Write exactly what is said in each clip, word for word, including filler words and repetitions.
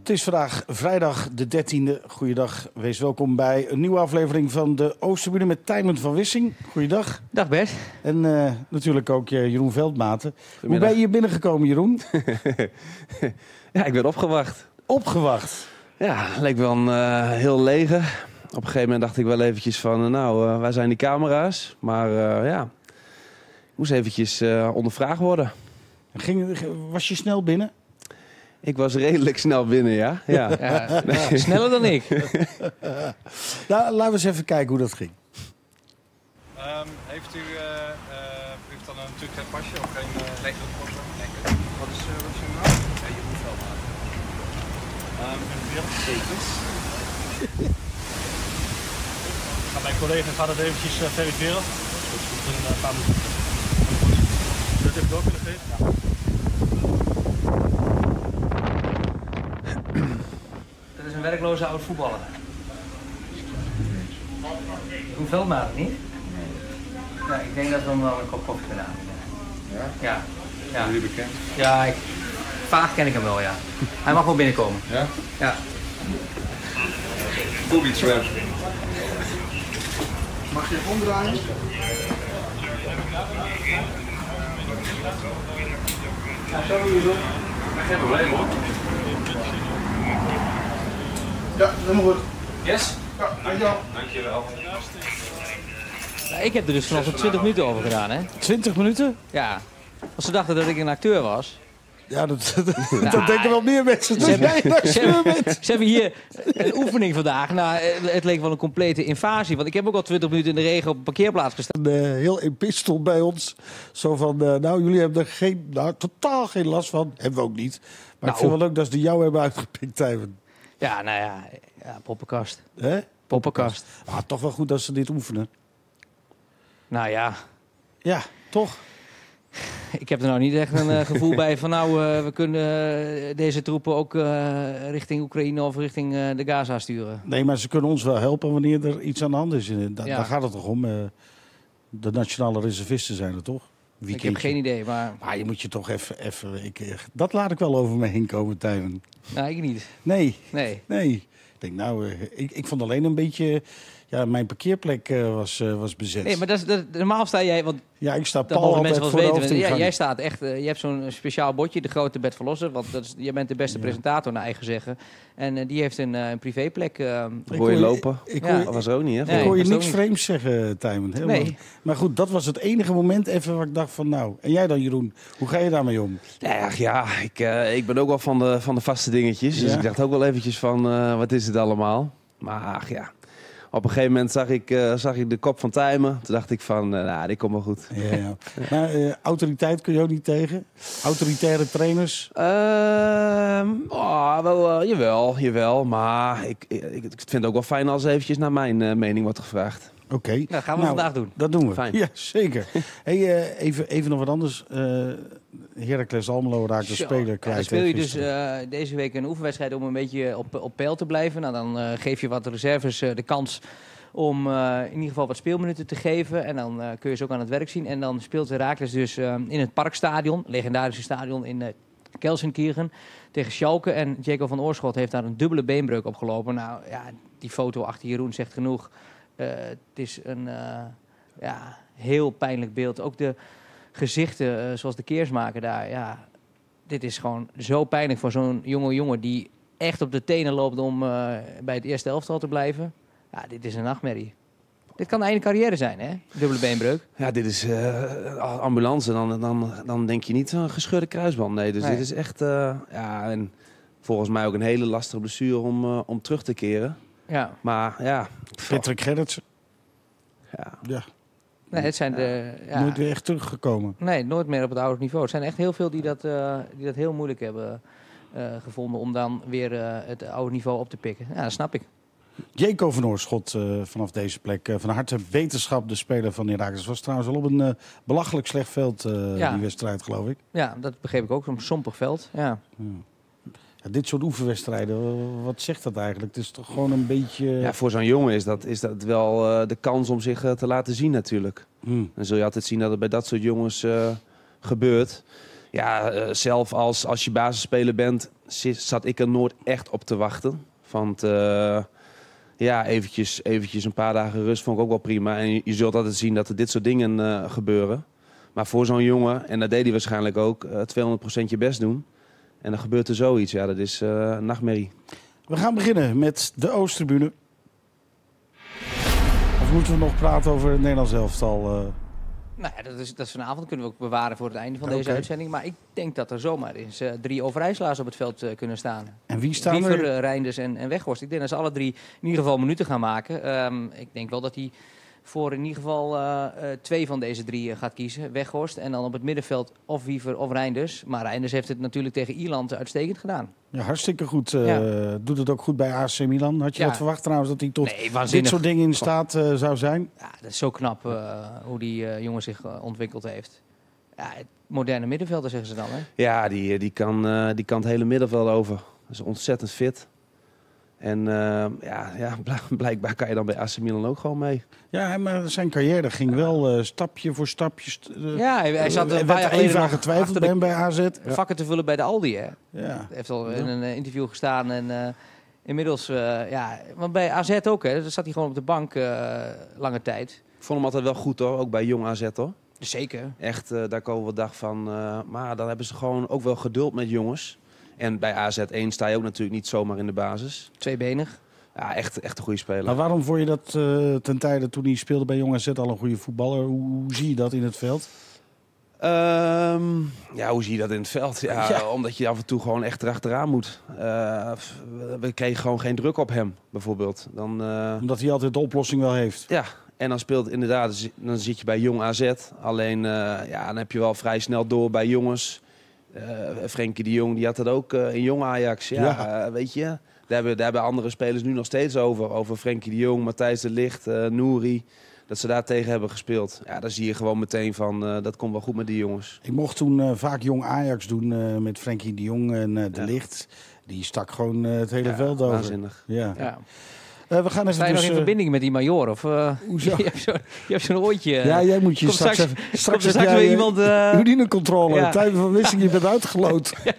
Het is vandaag vrijdag de dertiende. Goeiedag, wees welkom bij een nieuwe aflevering van de Oosterburen met Tijmen van Wissing. Goeiedag. Dag Bert. En uh, natuurlijk ook uh, Jeroen Veldmaten. Hoe ben je hier binnengekomen, Jeroen? Ja, ik werd opgewacht. Opgewacht? Ja, leek wel een uh, heel lege. Op een gegeven moment dacht ik wel eventjes van, uh, nou, uh, waar zijn die camera's? Maar uh, ja, ik moest eventjes uh, ondervraagd worden. Ging, was je snel binnen? Ik was redelijk snel binnen, ja. ja. ja nee. Sneller dan ik. Nou, laten we eens even kijken hoe dat ging. Um, heeft u uh, uh, heeft dan natuurlijk geen pasje of geen uh, legerpost? Wat is, uh, wat is uw naam? Ja, Jeroen Veldmaten. Um, een wereldtekens. Mijn collega gaat het eventjes uh, verifiëren. Dus een uh, paar minuten. Zullen we het even door kunnen geven? Ja. Dat is een werkloze oud voetballer. Jeroen Veldmaten niet? Ja, ik denk dat we hem wel een kop koffie kunnen aanbieden. Ja? Ja. Ja. Zijn jullie bekend? Ja, ik, vaag ken ik hem wel, ja. Hij mag wel binnenkomen. Ja? Ja. Booby trap. Mag je even omdraaien? Ja, zo doe je zo. Geen probleem hoor. Ja, helemaal goed. Yes? Ja, dankjewel. Dankjewel. Nou, ik heb er dus vanaf de twintig minuten over gedaan, hè? twintig minuten? Ja. Als ze dachten dat ik een acteur was. Ja, dat, dat, nou, dat denken wel meer mensen. Ze hebben, ze, hebben, ze hebben hier een oefening vandaag. Nou, het leek wel een complete invasie. Want ik heb ook al twintig minuten in de regen op een parkeerplaats gestaan. Een uh, heel epistel bij ons. Zo van, uh, nou, jullie hebben er geen, nou, totaal geen last van. Hebben we ook niet. Maar nou, ik vind het wel leuk dat ze de jou hebben uitgepikt, Tijmen. Ja, nou ja, ja poppenkast. Hè? Poppenkast. Ah, toch wel goed dat ze dit oefenen. Nou ja. Ja, toch? Ik heb er nou niet echt een uh, gevoel bij van nou, uh, we kunnen uh, deze troepen ook uh, richting Oekraïne of richting uh, de Gaza sturen. Nee, maar ze kunnen ons wel helpen wanneer er iets aan de hand is. Da ja. Daar gaat het toch om. Uh, de nationale reservisten zijn er toch? Weekendje. Ik heb geen idee, maar... Maar je moet je toch even... even ik, dat laat ik wel over me heen komen, Tijmen. Nou, ik niet. Nee. Nee. Nee. Ik denk nou, uh, ik, ik vond alleen een beetje... Ja, mijn parkeerplek uh, was, uh, was bezet. Nee, maar dat is, dat, normaal sta jij... Want ja, ik sta dat pal altijd mensen voor wel de weten. Ja, jij jij staat echt... Uh, je hebt zo'n speciaal bordje, de grote Bert Verlosser. Want dat is, jij bent de beste ja. presentator, naar eigen zeggen. En uh, die heeft een, uh, een privéplek. Uh, ik hoor je lopen. Ik, ik ja. hoor, dat was ook niet, hè? Nee, ik hoor je niks vreemds zeggen, Tijmen. Nee. Maar goed, dat was het enige moment even waar ik dacht van nou... En jij dan, Jeroen? Hoe ga je daarmee om? Ja, ja ik, uh, ik ben ook wel van de, van de vaste dingetjes. Dus ja. ik dacht ook wel eventjes van, uh, wat is het allemaal? Maar ach, ja... Op een gegeven moment zag ik, uh, zag ik de kop van Tijmen. Toen dacht ik van, uh, nou, die komt wel goed. Ja, ja. Maar uh, autoriteit kun je ook niet tegen? Autoritaire trainers? Uh, oh, wel, uh, jawel, jawel. Maar ik, ik, ik vind het ook wel fijn als eventjes naar mijn uh, mening wordt gevraagd. Oké. Okay. Nou, dat gaan we nou, vandaag doen. Dat doen we. Fijn. Ja, zeker. Hey, uh, even, even nog wat anders. Uh, Heracles Almelo raakt de speler kwijt. Dan speel je dus uh, deze week een oefenwedstrijd om een beetje op, op peil te blijven. Nou, dan uh, geef je wat reserves uh, de kans om uh, in ieder geval wat speelminuten te geven. En dan uh, kun je ze ook aan het werk zien. En dan speelt Heracles dus uh, in het Parkstadion, legendarische stadion in uh, Gelsenkirchen, tegen Schalke. En Jaco van Oorschot heeft daar een dubbele beenbreuk opgelopen. Nou ja, die foto achter Jeroen zegt genoeg. Uh, het is een uh, ja, heel pijnlijk beeld. Ook de gezichten, uh, zoals de Keersmaker daar. Ja, dit is gewoon zo pijnlijk voor zo'n jonge jongen die echt op de tenen loopt om uh, bij het eerste elftal te blijven. Ja, dit is een nachtmerrie. Dit kan de einde carrière zijn, hè? Dubbele beenbreuk. Ja, dit is uh, ambulance. Dan, dan, dan denk je niet een gescheurde kruisband. Nee, dus nee. Dit is echt... Uh, ja, en volgens mij ook een hele lastige blessure om, uh, om terug te keren. Ja. Maar ja... Patrick Gerritsen. Ja. Ja. Nee, het zijn de... Ja. Nooit weer echt teruggekomen. Nee, nooit meer op het oude niveau. Er zijn echt heel veel die dat, uh, die dat heel moeilijk hebben uh, gevonden om dan weer uh, het oude niveau op te pikken. Ja, dat snap ik. Jaco van Oorschot uh, vanaf deze plek. Uh, van harte wetenschap, de speler van Heracles. Was trouwens al op een uh, belachelijk slecht veld, uh, ja. die wedstrijd, geloof ik. Ja, dat begreep ik ook. Zo'n sompig veld, ja. ja. Ja, dit soort oefenwedstrijden, wat zegt dat eigenlijk? Het is toch gewoon een beetje... Ja, voor zo'n jongen is dat, is dat wel uh, de kans om zich uh, te laten zien natuurlijk. Hmm. Dan zul je altijd zien dat het bij dat soort jongens uh, gebeurt. Ja, uh, zelf als, als je basisspeler bent, zat ik er nooit echt op te wachten. Want uh, ja, eventjes, eventjes een paar dagen rust vond ik ook wel prima. En je, je zult altijd zien dat er dit soort dingen uh, gebeuren. Maar voor zo'n jongen, en dat deed hij waarschijnlijk ook, uh, tweehonderd procent je best doen. En dan gebeurt er zoiets. Ja, dat is uh, een nachtmerrie. We gaan beginnen met de Oosttribune. Of moeten we nog praten over het Nederlands elftal? Uh... Nou ja, dat is, dat is vanavond. Kunnen we ook bewaren voor het einde van deze okay. uitzending. Maar ik denk dat er zomaar eens uh, drie Overijsselaars op het veld uh, kunnen staan. En wie staan Wiever, er? Uh, Reinders en, en Weghorst. Ik denk dat ze alle drie in ieder geval minuten gaan maken. Um, ik denk wel dat hij voor in ieder geval uh, uh, twee van deze drie uh, gaat kiezen. Weghorst en dan op het middenveld of Wiever of Reinders. Maar Reinders heeft het natuurlijk tegen Ierland uitstekend gedaan. Ja, hartstikke goed. Uh, ja. Doet het ook goed bij A C Milan. Had je ja. dat verwacht trouwens dat hij tot nee, dit soort dingen in staat uh, zou zijn? Ja, dat is zo knap uh, hoe die uh, jongen zich uh, ontwikkeld heeft. Ja, het moderne middenvelder zeggen ze dan, hè? Ja, die, die, kan, uh, die kan het hele middenveld over. Dat is ontzettend fit. En uh, ja, ja, blijkbaar kan je dan bij A C Milan ook gewoon mee. Ja, maar zijn carrière ging wel uh, stapje voor stapje. Uh, ja, hij, hij zat een paar jaar even aan getwijfeld bij hem bij A Z. Ja. Vakken te vullen bij de Aldi, hè? Ja. Hij heeft al in een uh, interview gestaan en uh, inmiddels, uh, ja, want bij A Z ook, hè? Daar zat hij gewoon op de bank uh, lange tijd. Ik vond hem altijd wel goed, hoor, ook bij jong A Z, hoor. Zeker. Echt, uh, daar komen we dag van. Uh, maar dan hebben ze gewoon ook wel geduld met jongens. En bij A Z één sta je ook natuurlijk niet zomaar in de basis. Tweebenig. Ja, echt, echt een goede speler. Maar waarom vond je dat uh, ten tijde toen hij speelde bij Jong A Z al een goede voetballer? Hoe, hoe zie je dat in het veld? Um, ja, hoe zie je dat in het veld? Ja, ja. Omdat je af en toe gewoon echt erachteraan moet. Uh, we kregen gewoon geen druk op hem, bijvoorbeeld. Dan, uh... Omdat hij altijd de oplossing wel heeft. Ja, en dan speelt inderdaad, dan zit je bij Jong A Z. Alleen, uh, ja, dan heb je wel vrij snel door bij jongens. Uh, Frenkie de Jong, die had dat ook uh, in Jong Ajax. Ja, ja. Uh, weet je, daar hebben, daar hebben andere spelers nu nog steeds over. Over Frenkie de Jong, Matthijs de Ligt, uh, Nouri. Dat ze daar tegen hebben gespeeld. Ja, dan zie je gewoon meteen van, uh, dat komt wel goed met die jongens. Ik mocht toen uh, vaak Jong Ajax doen uh, met Frenkie de Jong en uh, de ja. Ligt. Die stak gewoon uh, het hele ja, veld over. Waanzinnig. Ja. Ja. Uh, we gaan even Sta je dus, nog in verbinding met die Major? Of, uh, Hoezo? Je hebt zo'n zo oortje. Ja, jij moet je komt straks, straks even... Straks straks weer iemand... Uh... Urinecontrole. Ja. Tijden van wissing, je bent uitgeloot. Ja.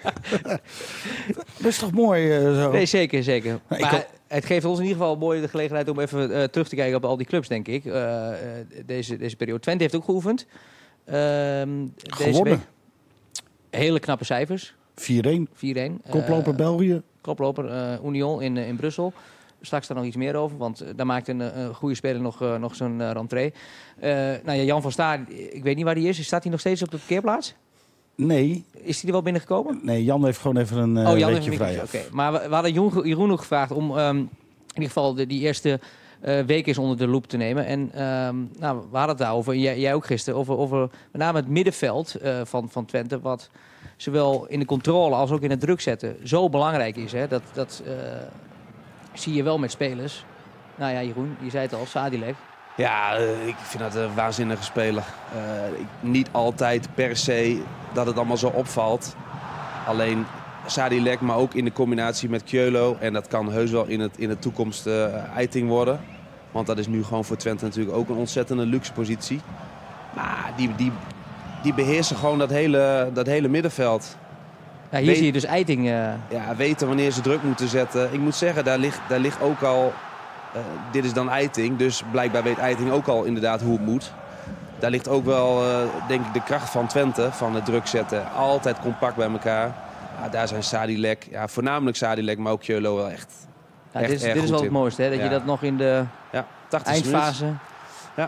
Dat is toch mooi uh, zo? Nee, zeker, zeker. Nou, maar kan... het geeft ons in ieder geval mooi de gelegenheid om even uh, terug te kijken op al die clubs, denk ik. Uh, uh, deze, deze periode. Twente heeft ook geoefend. Uh, deze week. Hele knappe cijfers. vier-één. vier-één. Koploper uh, België. Koploper uh, Union in, uh, in Brussel. Straks daar nog iets meer over, want uh, daar maakt een, uh, een goede speler nog, uh, nog zijn uh, rentree. Uh, nou ja, Jan van Staar, ik weet niet waar hij is. Staat hij nog steeds op de parkeerplaats? Nee. Is hij er wel binnengekomen? Nee, Jan heeft gewoon even een uh, oh, Jan weekje heeft vrij. Oké, okay. Maar we, we hadden Jeroen nog gevraagd om um, in ieder geval de, die eerste uh, week eens onder de loep te nemen. En um, nou, we hadden het daarover, jij, jij ook gisteren, over, over met name het middenveld uh, van, van Twente, wat zowel in de controle als ook in het druk zetten zo belangrijk is. Hè? Dat, dat uh, zie je wel met spelers. Nou ja, Jeroen, je zei het al, Sadilek. Ja, uh, ik vind dat een waanzinnige speler. Uh, ik, niet altijd per se dat het allemaal zo opvalt. Alleen Sadilek, maar ook in de combinatie met Kjölo. En dat kan heus wel in, het, in de toekomst uh, Eiting worden. Want dat is nu gewoon voor Twente natuurlijk ook een ontzettende luxe positie. Maar die, die, die beheersen gewoon dat hele, dat hele middenveld. Ja, hier Weet, zie je dus Eiting. Uh... Ja, weten wanneer ze druk moeten zetten. Ik moet zeggen, daar ligt, daar ligt ook al... Uh, dit is dan Eiting, dus blijkbaar weet Eiting ook al inderdaad hoe het moet. Daar ligt ook wel, uh, denk ik, de kracht van Twente, van het druk zetten. Altijd compact bij elkaar. Ja, daar zijn Sadilek, ja, voornamelijk Sadilek, maar ook Kjölo wel echt, ja, echt dit is, dit is wel het mooiste, hè? Dat ja. je dat nog in de ja, eindfase... Ja.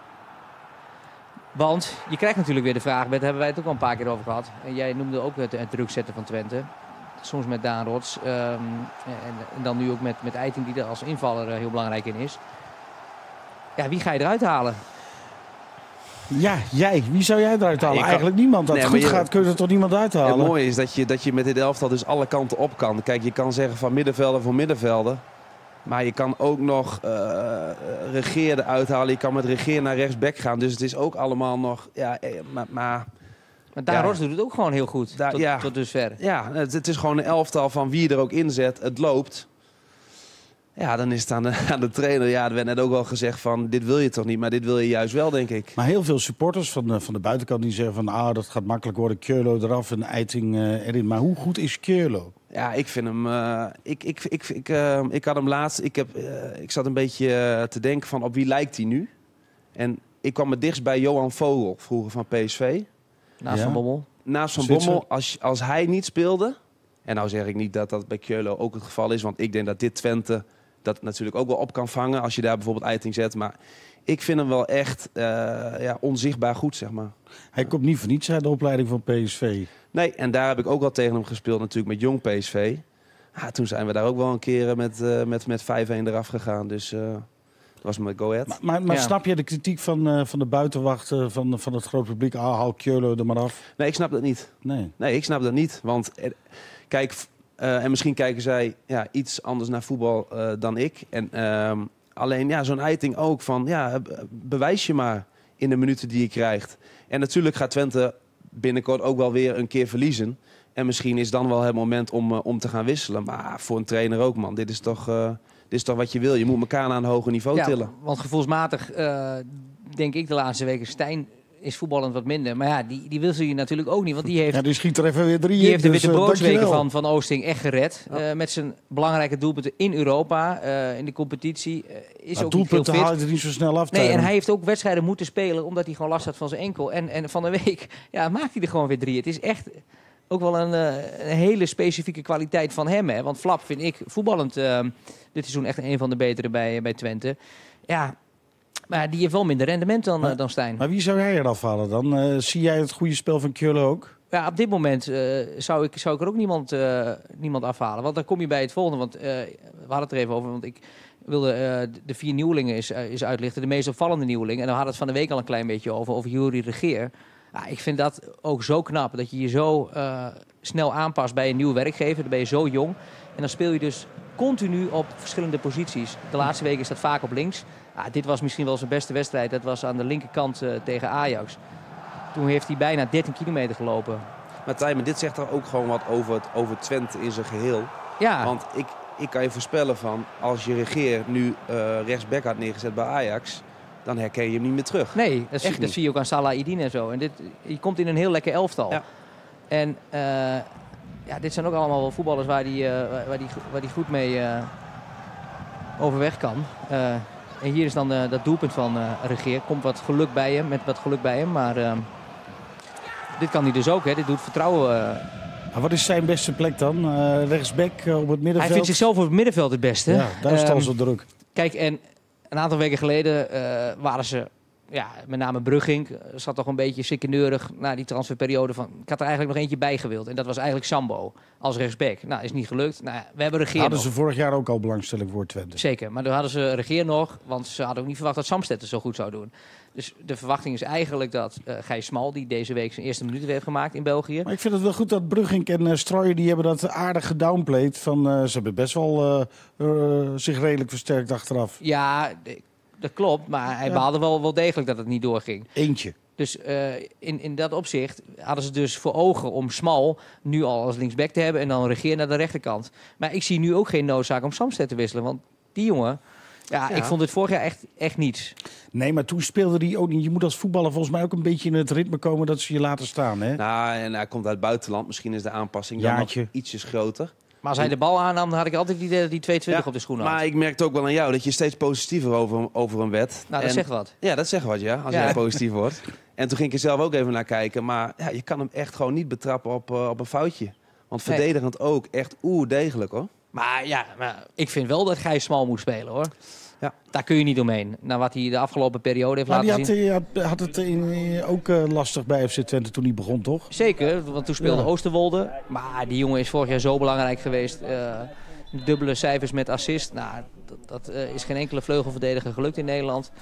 Want je krijgt natuurlijk weer de vraag, daar hebben wij het ook al een paar keer over gehad. En jij noemde ook het, het druk zetten van Twente. Soms met Daan Rots. Um, en, en dan nu ook met, met Eiting, die er als invaller uh, heel belangrijk in is. Ja, wie ga je eruit halen? Ja, jij. Wie zou jij eruit halen? Ja, Eigenlijk kan... niemand. Als nee, het goed je... gaat, kun je er toch niemand uithalen? Het mooie is dat je, dat je met dit elftal dus alle kanten op kan. Kijk, je kan zeggen van middenvelden voor middenvelden. Maar je kan ook nog uh, Regeer uithalen. Je kan met Regeer naar rechtsback gaan. Dus het is ook allemaal nog... Ja, maar... maar Maar Daan ja, Rots doet het ook gewoon heel goed, da, tot, ja, tot dusver. Ja, het, het is gewoon een elftal van wie je er ook inzet. Het loopt. Ja, dan is het aan de, aan de trainer. Ja, er werd net ook wel gezegd van, dit wil je toch niet, maar dit wil je juist wel, denk ik. Maar heel veel supporters van de, van de buitenkant die zeggen van, ah, dat gaat makkelijk worden. Keulo eraf en Eiting uh, erin. Maar hoe goed is Keulo? Ja, ik vind hem... Uh, ik, ik, ik, ik, uh, ik had hem laatst... Ik, heb, uh, ik zat een beetje uh, te denken van, op wie lijkt hij nu? En ik kwam het dichtst bij Johan Vogel, vroeger van P S V. Naast Ja. Van Bommel. Naast Van Zwitser. Bommel, als, als hij niet speelde... En nou zeg ik niet dat dat bij Keulo ook het geval is, want ik denk dat dit Twente dat natuurlijk ook wel op kan vangen als je daar bijvoorbeeld Eiting zet. Maar ik vind hem wel echt uh, ja, onzichtbaar goed, zeg maar. Hij komt niet voor niets uit de opleiding van P S V. Nee, en daar heb ik ook wel tegen hem gespeeld natuurlijk met jong P S V. Ah, toen zijn we daar ook wel een keer met, uh, met, met vijf-een eraf gegaan. Dus uh, dat was met Go Ahead. Maar, maar, maar Ja. snap je de kritiek van, uh, van de buitenwacht uh, van, van het grote publiek? Ah, haal Keulo er maar af. Nee, ik snap dat niet. Nee. Nee, ik snap dat niet. Want eh, kijk, uh, en misschien kijken zij ja, iets anders naar voetbal uh, dan ik. En uh, alleen ja, zo'n Eiting ook van, ja, bewijs je maar in de minuten die je krijgt. En natuurlijk gaat Twente binnenkort ook wel weer een keer verliezen. En misschien is dan wel het moment om, uh, om te gaan wisselen. Maar voor een trainer ook, man. Dit is toch, uh, dit is toch wat je wil. Je moet elkaar naar een hoger niveau Ja, tillen. want gevoelsmatig uh, denk ik de laatste weken, Stijn is voetballend wat minder. Maar ja, die, die wil ze je natuurlijk ook niet. Want die heeft, Ja, die schiet er even weer drie die in. heeft de dus, witte uh, broodsweken dankjewel. van, van Oosting echt gered. Ja. Uh, met zijn belangrijke doelpunten in Europa, uh, in de competitie. Uh, is Maar ook niet heel doelpunten fit. haal je er niet zo snel af. Nee, en Tijmen. hij heeft ook wedstrijden moeten spelen omdat hij gewoon last had van zijn enkel. En, en van de week ja, maakt hij er gewoon weer drie. Het is echt ook wel een, uh, een hele specifieke kwaliteit van hem. Hè? Want Flap vind ik voetballend uh, dit seizoen echt een van de betere bij, bij Twente. Ja, maar die heeft wel minder rendement dan, Maar- uh, dan Stijn. Maar wie zou jij eraf halen dan? Uh, zie jij het goede spel van Keulo ook? Ja, op dit moment uh, zou, ik, zou ik er ook niemand, uh, niemand afhalen. Want dan kom je bij het volgende. Want uh, we hadden het er even over. Want ik wilde uh, de vier nieuwelingen eens, uh, eens uitlichten. De meest opvallende nieuweling. En daar hadden we het van de week al een klein beetje over. Over Juri Regeer. Ja, ik vind dat ook zo knap. Dat je je zo uh, snel aanpast bij een nieuwe werkgever. Dan ben je zo jong. En dan speel je dus continu op verschillende posities. De laatste weken is dat vaak op links. Ja, dit was misschien wel zijn beste wedstrijd. Dat was aan de linkerkant uh, tegen Ajax. Toen heeft hij bijna dertien kilometer gelopen. Maar Tijmen, dit zegt er ook gewoon wat over, het, over Twente in zijn geheel. Ja, Want ik, ik kan je voorspellen van, als je Regeer nu uh, rechtsback had neergezet bij Ajax, dan herken je hem niet meer terug. nee, dat, zie, Echt dat niet. zie je ook aan Salah Idin en zo. En dit, je komt in een heel lekker elftal. Ja. En uh, ja, dit zijn ook allemaal wel voetballers waar die, uh, waar die, waar die goed mee uh, overweg kan. Uh, en hier is dan uh, dat doelpunt van uh, Regeer. Komt wat geluk bij hem, met wat geluk bij hem. Maar uh, dit kan hij dus ook, hè. Dit doet vertrouwen. Uh, Maar wat is zijn beste plek dan? Uh, rechtsback uh, op het middenveld? hij vindt zichzelf op het middenveld het beste. Ja, daar is het al Um, zo druk. Kijk, en een aantal weken geleden uh, waren ze, ja, met name Brugging, uh, zat toch een beetje sikkeneurig na die transferperiode van, ik had er eigenlijk nog eentje bij gewild. En dat was eigenlijk Sambo als rechtsback. Nou, is niet gelukt. Nou, we hebben Regeer Hadden nog. ze vorig jaar ook al belangstelling voor Twente. Zeker, maar toen hadden ze Regeer nog, want ze hadden ook niet verwacht dat Samstedt het zo goed zou doen. Dus de verwachting is eigenlijk dat uh, Gijs Smal, die deze week zijn eerste minuten heeft gemaakt in België. Maar ik vind het wel goed dat Brugging en uh, Strooijer, die hebben dat aardig gedownplayed. Van, uh, ze hebben best wel uh, uh, zich redelijk versterkt achteraf. Ja, d- dat klopt, maar hij Ja. baalde wel, wel degelijk dat het niet doorging. Eentje. Dus uh, in, in dat opzicht hadden ze dus voor ogen om Smal nu al als linksback te hebben en dan Regeer naar de rechterkant. Maar ik zie nu ook geen noodzaak om Samstedt te wisselen, want die jongen, ja, Ja. ik vond het vorig jaar echt, echt niets. Nee, maar toen speelde hij ook niet. Je moet als voetballer volgens mij ook een beetje in het ritme komen dat ze je laten staan. Hè? Nou, en hij komt uit het buitenland. Misschien is de aanpassing dan nog Jaartje. ietsjes groter. Maar als hij de bal aannam, dan had ik altijd die, die tweeëntwintig Ja, op de schoenen had. Maar ik merkte ook wel aan jou dat je steeds positiever over, over hem werd. Nou, dat En- zegt wat. Ja, dat zegt wat, ja. Als Ja. jij positief wordt. En toen ging ik er zelf ook even naar kijken. Maar ja, je kan hem echt gewoon niet betrappen op, uh, op een foutje. Want Nee. verdedigend ook echt oer degelijk, hoor. Maar ja, maar ik vind wel dat Gijs Smal moet spelen, hoor. Ja. Daar kun je niet omheen. Na wat hij de afgelopen periode heeft Maar die laten had, zien. uh, had, had het in, ook uh, lastig bij F C Twente toen hij begon, toch? Zeker, want toen speelde Ja. Oosterwolde. Maar die jongen is vorig jaar zo belangrijk geweest. Uh, dubbele cijfers met assist. Nou, dat, dat uh, is geen enkele vleugelverdediger gelukt in Nederland.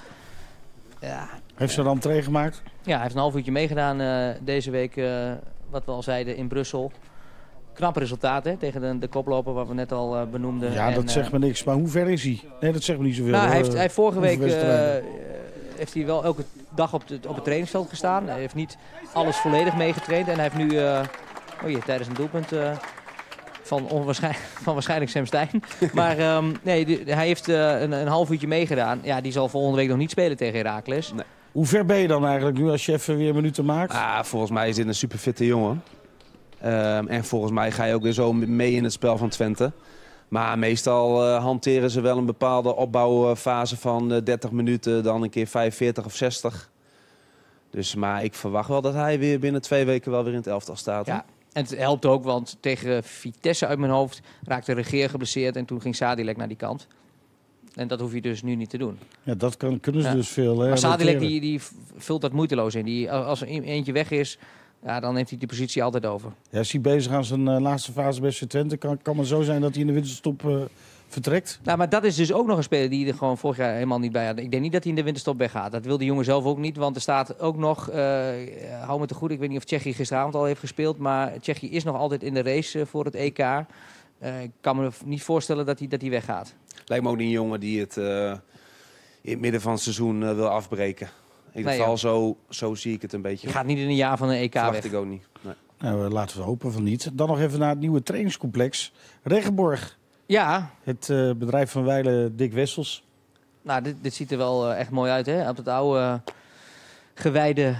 Ja, Heeft ze dan trein gemaakt? ja, hij heeft een half uurtje meegedaan uh, deze week. Uh, wat we al zeiden in Brussel. Knap resultaat, hè, tegen de, de koploper wat we net al uh, benoemden. Ja, En, dat uh, zegt me niks. Maar hoe ver is hij? Nee, dat zegt me niet zoveel. Nou, hij, hoor. heeft, hij heeft vorige week uh, Oefenwedstrijden. heeft hij wel elke dag op, de, op het trainingsveld gestaan. Hij heeft niet alles volledig meegetraind. En hij heeft nu uh, oh jee, tijdens een doelpunt uh, van, onwaarschijnlijk, van waarschijnlijk Sam Stein. Maar um, nee, die, hij heeft uh, een, een half uurtje meegedaan. Ja, die zal volgende week nog niet spelen tegen Heracles. Nee. Hoe ver ben je dan eigenlijk nu als je even weer minuten maakt? Ah, volgens mij is dit een superfitte jongen. Um, en volgens mij ga je ook weer zo mee in het spel van Twente. Maar meestal uh, hanteren ze wel een bepaalde opbouwfase van uh, dertig minuten, dan een keer vijfenveertig of zestig. Dus, maar ik verwacht wel dat hij weer binnen twee weken wel weer in het elftal staat. Ja, en het helpt ook, want tegen Vitesse uit mijn hoofd raakte Regeer geblesseerd en toen ging Sadilek naar die kant. En dat hoef je dus nu niet te doen. Ja, dat kan, kunnen ze ja. dus veel. Hè, maar Sadilek die, die vult dat moeiteloos in. Die, als er eentje weg is, ja, dan heeft hij die positie altijd over. Ja, is hij bezig aan zijn uh, laatste fase bij Twente? Kan, kan het zo zijn dat hij in de winterstop uh, vertrekt? Nou, maar dat is dus ook nog een speler die er gewoon vorig jaar helemaal niet bij had. Ik denk niet dat hij in de winterstop weggaat. Dat wil de jongen zelf ook niet, want er staat ook nog, uh, hou me te goed, ik weet niet of Tsjechië gisteravond al heeft gespeeld, maar Tsjechië is nog altijd in de race uh, voor het E K. Uh, ik kan me niet voorstellen dat hij, dat hij weggaat. Lijkt me ook niet een jongen die het uh, in het midden van het seizoen uh, wil afbreken. In ieder geval, nee, zo, zo zie ik het een beetje. Je gaat niet in een jaar van een E K weg. Verwacht ik ook niet. Nee. Nou, laten we hopen van niet. Dan nog even naar het nieuwe trainingscomplex. Regenborg. Ja. Het uh, bedrijf van wijlen Dick Wessels. Nou, dit, dit ziet er wel uh, echt mooi uit, hè? Op het oude uh, gewijde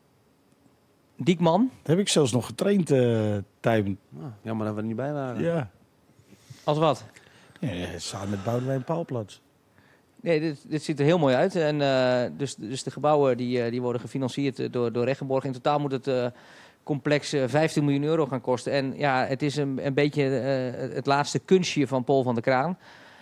Diekman. Dat heb ik zelfs nog getraind, uh, Tijmen. Oh, jammer dat we er niet bij waren. Ja. Als wat? Ja, samen met Boudewijn Paalplaats. Nee, dit, dit ziet er heel mooi uit. En, uh, dus, dus de gebouwen die, uh, die worden gefinancierd door, door Regenborg. In totaal moet het uh, complex uh, vijftien miljoen euro gaan kosten. En ja, het is een, een beetje uh, het laatste kunstje van Paul van der Kraan.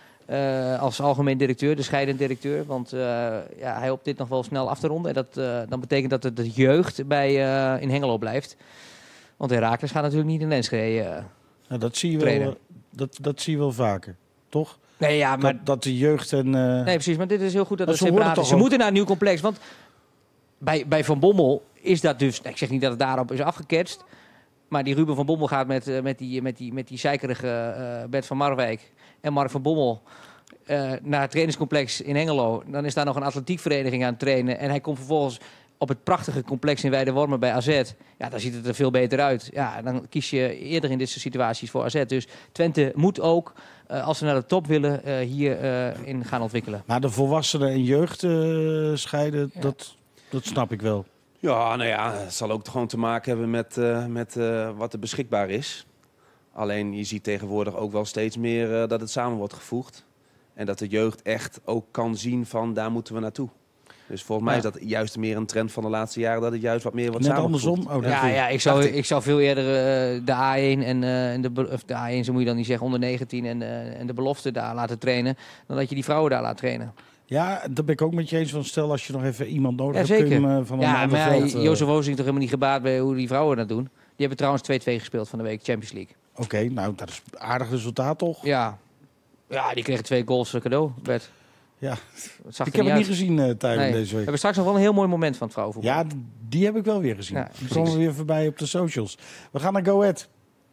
Uh, als algemeen directeur, de scheidend directeur. Want uh, ja, hij hoopt dit nog wel snel af te ronden. En dat uh, dan betekent dat het de jeugd bij, uh, in Hengelo blijft. Want Heracles gaat natuurlijk niet in Enschede uh, nou, dat zie je wel, dat, dat zie je wel vaker, toch? Nee, ja, maar dat, dat de jeugd en... Uh... Nee, precies. Maar dit is heel goed dat het ze separaat is. Ze ook... moeten naar een nieuw complex. Want bij, bij Van Bommel is dat dus... Ik zeg niet dat het daarop is afgeketst. Maar die Ruben van Bommel gaat met, uh, met, die, met, die, met die zeikerige uh, Bert van Marwijk en Mark van Bommel uh, naar het trainingscomplex in Hengelo. Dan is daar nog een atletiekvereniging aan het trainen. En hij komt vervolgens op het prachtige complex in Weidewormen bij A Z. Ja, dan ziet het er veel beter uit. Ja, dan kies je eerder in dit soort situaties voor A Z. Dus Twente moet ook, uh, als ze naar de top willen, uh, hier uh, in gaan ontwikkelen. Maar de volwassenen en jeugd uh, scheiden, ja. dat, dat snap ik wel. Ja, nou ja, het zal ook gewoon te maken hebben met, uh, met uh, wat er beschikbaar is. Alleen je ziet tegenwoordig ook wel steeds meer uh, dat het samen wordt gevoegd. En dat de jeugd echt ook kan zien van daar moeten we naartoe. Dus volgens mij ja. is dat juist meer een trend van de laatste jaren, dat het juist wat meer wordt Net samengevoegd. andersom? Oh, ja, ja, ik zou, ik zou veel eerder uh, de A één en, uh, en de, of de A één, zo moet je dan niet zeggen, onder negentien en, uh, en de belofte daar laten trainen, dan dat je die vrouwen daar laat trainen. Ja, dat ben ik ook met je eens. Van stel als je nog even iemand nodig ja, hebt, zeker. kun je hem van een ja, ander maar veld... Ja, Jozef Oosting toch helemaal niet gebaat bij hoe die vrouwen dat doen. Die hebben trouwens twee-twee gespeeld van de week, Champions League. Oké, okay, nou dat is een aardig resultaat toch? Ja, ja die kregen twee goals cadeau, Bert. Ja, het ik heb het niet gezien uh, tijdens nee. deze week. We hebben straks nog wel een heel mooi moment van het vrouwenvoetbal. Ja, die heb ik wel weer gezien. Ja, die komen weer voorbij op de socials. We gaan naar Go Ahead.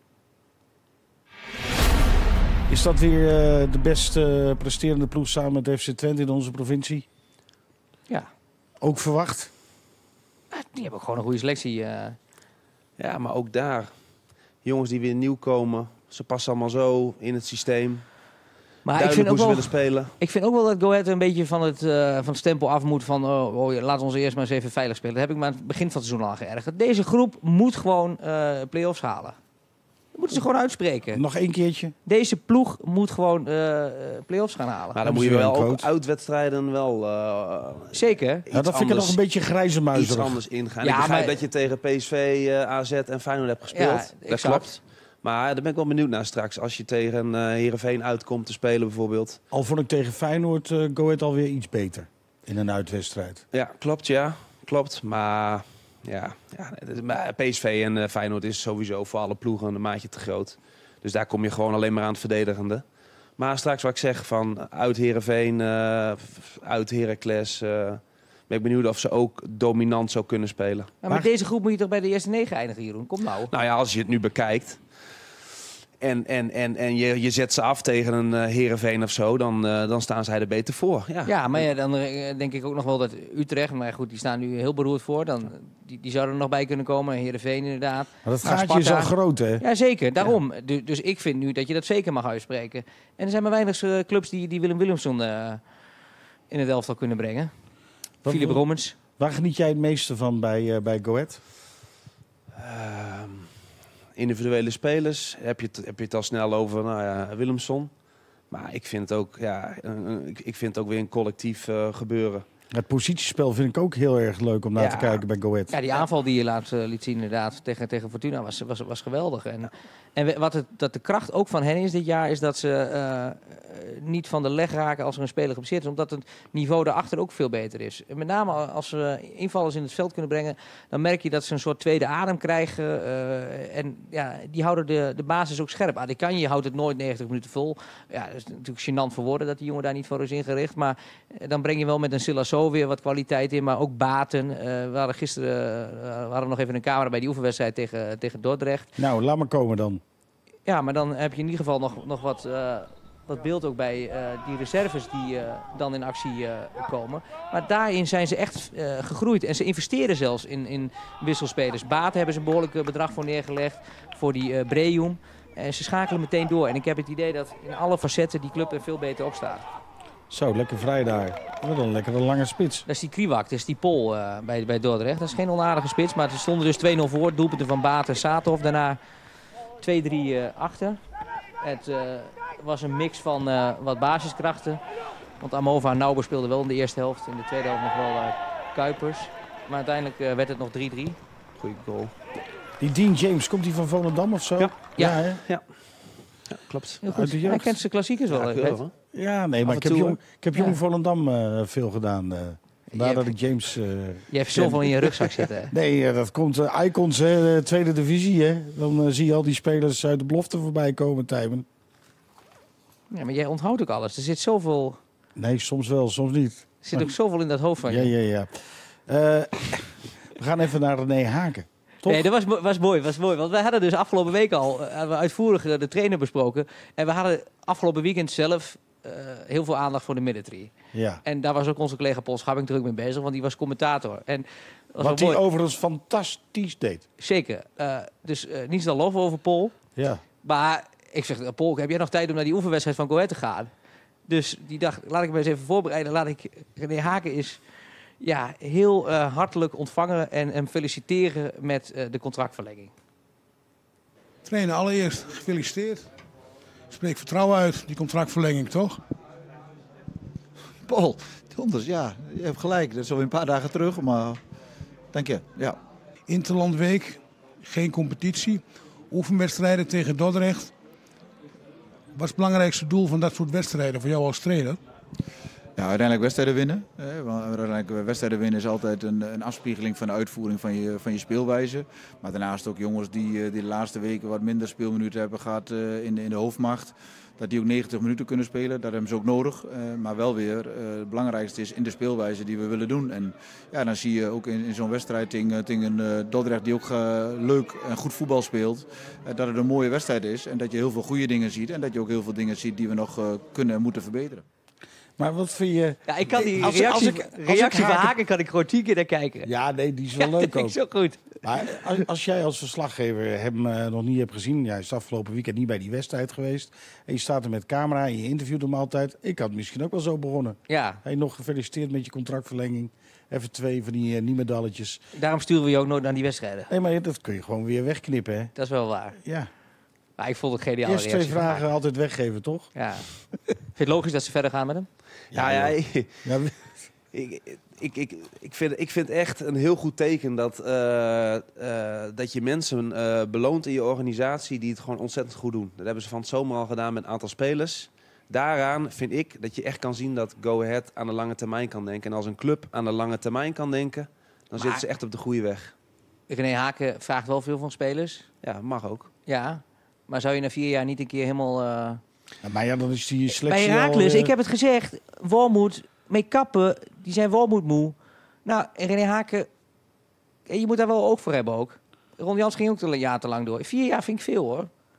Is dat weer uh, de best uh, presterende ploeg samen met F C Twente in onze provincie? Ja. Ook verwacht? Ja, die hebben ook gewoon een goede selectie. Uh. Ja, maar ook daar. Jongens die weer nieuw komen. Ze passen allemaal zo in het systeem. Maar ik vind, ook wel, willen spelen. ik vind ook wel dat Go Ahead een beetje van het, uh, van het stempel af moet van oh, oh, laat ons eerst maar eens even veilig spelen. Dat heb ik maar aan het begin van het seizoen al geërgerd. Deze groep moet gewoon uh, play-offs halen. Dat moeten ze gewoon uitspreken. Nog één keertje. Deze ploeg moet gewoon uh, play-offs gaan halen. Maar dan moet je wel ook uitwedstrijden wel... Uh, Zeker. Ja, dat vind ik nog een beetje grijze muizerig. Iets anders ingaan. Ja, ik begrijp maar... dat je tegen P S V, uh, A Z en Feyenoord hebt gespeeld. Ja, dat exact. Klopt. Maar daar ben ik wel benieuwd naar straks. Als je tegen uh, Heerenveen uitkomt te spelen bijvoorbeeld. Al vond ik tegen Feyenoord uh, Go Ahead alweer iets beter in een uitwedstrijd. Ja, klopt ja. Klopt. Maar ja, ja P S V en uh, Feyenoord is sowieso voor alle ploegen een maatje te groot. Dus daar kom je gewoon alleen maar aan het verdedigende. Maar straks wat ik zeg van uit Heerenveen, uh, uit Heracles... Uh, ben ik benieuwd of ze ook dominant zou kunnen spelen. Ja, maar deze groep moet je toch bij de eerste negen eindigen, Jeroen? Kom nou. Nou ja, als je het nu bekijkt... en, en, en, en je, je zet ze af tegen een uh, Heerenveen of zo, dan, uh, dan staan zij er beter voor. Ja, ja maar ja, dan uh, denk ik ook nog wel dat Utrecht, maar goed, die staan nu heel beroerd voor. Dan, die, die zouden er nog bij kunnen komen. Heerenveen inderdaad. Maar dat nou, gaatje is al groot, hè? Ja, zeker. Daarom. Ja. Dus, dus ik vind nu dat je dat zeker mag uitspreken. En er zijn maar weinig uh, clubs die, die Willem Willemsson uh, in het elftal kunnen brengen. Philip Rommens. Waar geniet jij het meeste van bij, uh, bij Go Ahead? Uh, individuele spelers, heb je, het, heb je het al snel over nou ja, Willemsson. Maar ik vind het ook, ja, uh, ik, ik vind het ook weer een collectief uh, gebeuren. Het positiespel vind ik ook heel erg leuk om naar ja. te kijken bij Go Ahead. Ja, die aanval die je laat, uh, liet zien inderdaad tegen, tegen Fortuna was, was, was geweldig. En, en wat het, dat de kracht ook van hen is dit jaar, is dat ze uh, niet van de leg raken als er een speler geblesseerd is. Omdat het niveau daarachter ook veel beter is. En met name als ze invallers in het veld kunnen brengen, dan merk je dat ze een soort tweede adem krijgen. Uh, en ja, die houden de, de basis ook scherp. Adekanje houdt het nooit negentig minuten vol. Ja, dat is natuurlijk gênant voor woorden dat die jongen daar niet voor is ingericht. Maar uh, dan breng je wel met een Silasso weer wat kwaliteit in, maar ook Baten. Uh, we hadden gisteren uh, we hadden nog even een camera bij die oefenwedstrijd tegen, tegen Dordrecht. Nou, laat maar komen dan. Ja, maar dan heb je in ieder geval nog, nog wat, uh, wat beeld ook bij uh, die reserves die uh, dan in actie uh, komen. Maar daarin zijn ze echt uh, gegroeid en ze investeren zelfs in, in wisselspelers. Baten hebben ze een behoorlijk bedrag voor neergelegd voor die uh, Breum. En ze schakelen meteen door. En ik heb het idee dat in alle facetten die club er veel beter op staat. Zo, lekker vrij daar. Wat een lekkere lange spits. Dat is die Kriwak, dat is die Pol uh, bij, bij Dordrecht. Dat is geen onaardige spits, maar ze stonden dus twee nul voor. Doelpunten van Baten, Saathoff. Daarna twee drie uh, achter. Het uh, was een mix van uh, wat basiskrachten. Want Amova en Nauber speelden wel in de eerste helft. In de tweede helft nog wel uh, Kuipers. Maar uiteindelijk uh, werd het nog drie drie. Goeie goal. Die Dean James, komt hij van Volendam of zo? Ja, ja. ja, ja. ja klopt. Heel goed. Hij kent zijn klassiekers wel. Ja, wel, ja nee, maar ik heb, toe, jong, ik heb jong ja. Volendam uh, veel gedaan. Uh, vandaar dat ik James... Uh, je hebt zoveel in je rugzak zitten. Nee, uh, dat komt uh, Icons, hè, tweede divisie. Hè. Dan uh, zie je al die spelers uit de belofte voorbij komen, Tijmen. Ja, maar jij onthoudt ook alles. Er zit zoveel... Nee, soms wel, soms niet. Er zit maar... ook zoveel in dat hoofd van je. Ja, ja, ja. Uh, we gaan even naar René Haken. Toch? Nee, dat was, was mooi, was mooi. Want wij hadden dus afgelopen week al uh, uitvoerig de trainer besproken. En we hadden afgelopen weekend zelf uh, heel veel aandacht voor de middentree. Ja. En daar was ook onze collega Paul Schabbing druk mee bezig, want die was commentator. En wat hij overigens fantastisch deed. Zeker. Uh, dus uh, niets dan lof over Paul. Ja. Maar ik zeg, Paul, heb jij nog tijd om naar die oefenwedstrijd van Go Ahead te gaan? Dus die dacht, laat ik me eens even voorbereiden. Laat ik René Haken is... Ja, heel uh, hartelijk ontvangen en, en feliciteren met uh, de contractverlenging. Trainer, allereerst gefeliciteerd. Spreek vertrouwen uit, die contractverlenging, toch? Paul, donders, ja, je hebt gelijk. Dat is alweer een paar dagen terug, maar dank je. Ja. Interlandweek, geen competitie, oefenwedstrijden tegen Dordrecht. Wat is het belangrijkste doel van dat soort wedstrijden voor jou als trainer? Ja, uiteindelijk wedstrijden winnen. Uiteindelijk wedstrijden winnen is altijd een, een afspiegeling van de uitvoering van je, van je speelwijze. Maar daarnaast ook jongens die, die de laatste weken wat minder speelminuten hebben gehad in de, in de hoofdmacht. Dat die ook negentig minuten kunnen spelen, dat hebben ze ook nodig. Maar wel weer, het belangrijkste is in de speelwijze die we willen doen. En ja, dan zie je ook in, in zo'n wedstrijd tegen, tegen Dordrecht die ook leuk en goed voetbal speelt. Dat het een mooie wedstrijd is en dat je heel veel goede dingen ziet. En dat je ook heel veel dingen ziet die we nog kunnen en moeten verbeteren. Maar wat vind je... Ja, ik kan die als, reactie, als ik, als reactie ik van Haken... Haken kan ik gewoon tien keer naar kijken. Ja, nee, die is wel ja, leuk dat ook. zo goed. Maar als, als jij als verslaggever hem uh, nog niet hebt gezien... Jij is afgelopen weekend niet bij die wedstrijd geweest. En je staat er met camera en je interviewt hem altijd. Ik had misschien ook wel zo begonnen. Ja. Hey, nog gefeliciteerd met je contractverlenging. Even twee van die uh, niet-medalletjes. Daarom sturen we je ook nooit naar die wedstrijden. Nee, maar dat kun je gewoon weer wegknippen, hè? Dat is wel waar. Ja. Maar ik vond het geniaal. Eerst twee vragen altijd weggeven, toch? Ja. Vind je het logisch dat ze verder gaan met hem? Ja, ja, ja, ja. ik, ik, ik, ik, vind, ik vind echt een heel goed teken dat, uh, uh, dat je mensen uh, beloont in je organisatie die het gewoon ontzettend goed doen. Dat hebben ze van het zomer al gedaan met een aantal spelers. Daaraan vind ik dat je echt kan zien dat Go Ahead aan de lange termijn kan denken. En als een club aan de lange termijn kan denken, dan maar zitten ze echt op de goede weg. René Haken vraagt wel veel van spelers. Ja, mag ook. Ja, maar zou je na vier jaar niet een keer helemaal... Uh... Ja, maar ja, dan is die selectie bij Heracles, al, uh... ik heb het gezegd, Wormoed, mee kappen, die zijn Wormoed moe. Nou, René Haken, je moet daar wel oog voor hebben ook. Ron Jans ging ook een jaar te lang door. Vier jaar vind ik veel, hoor.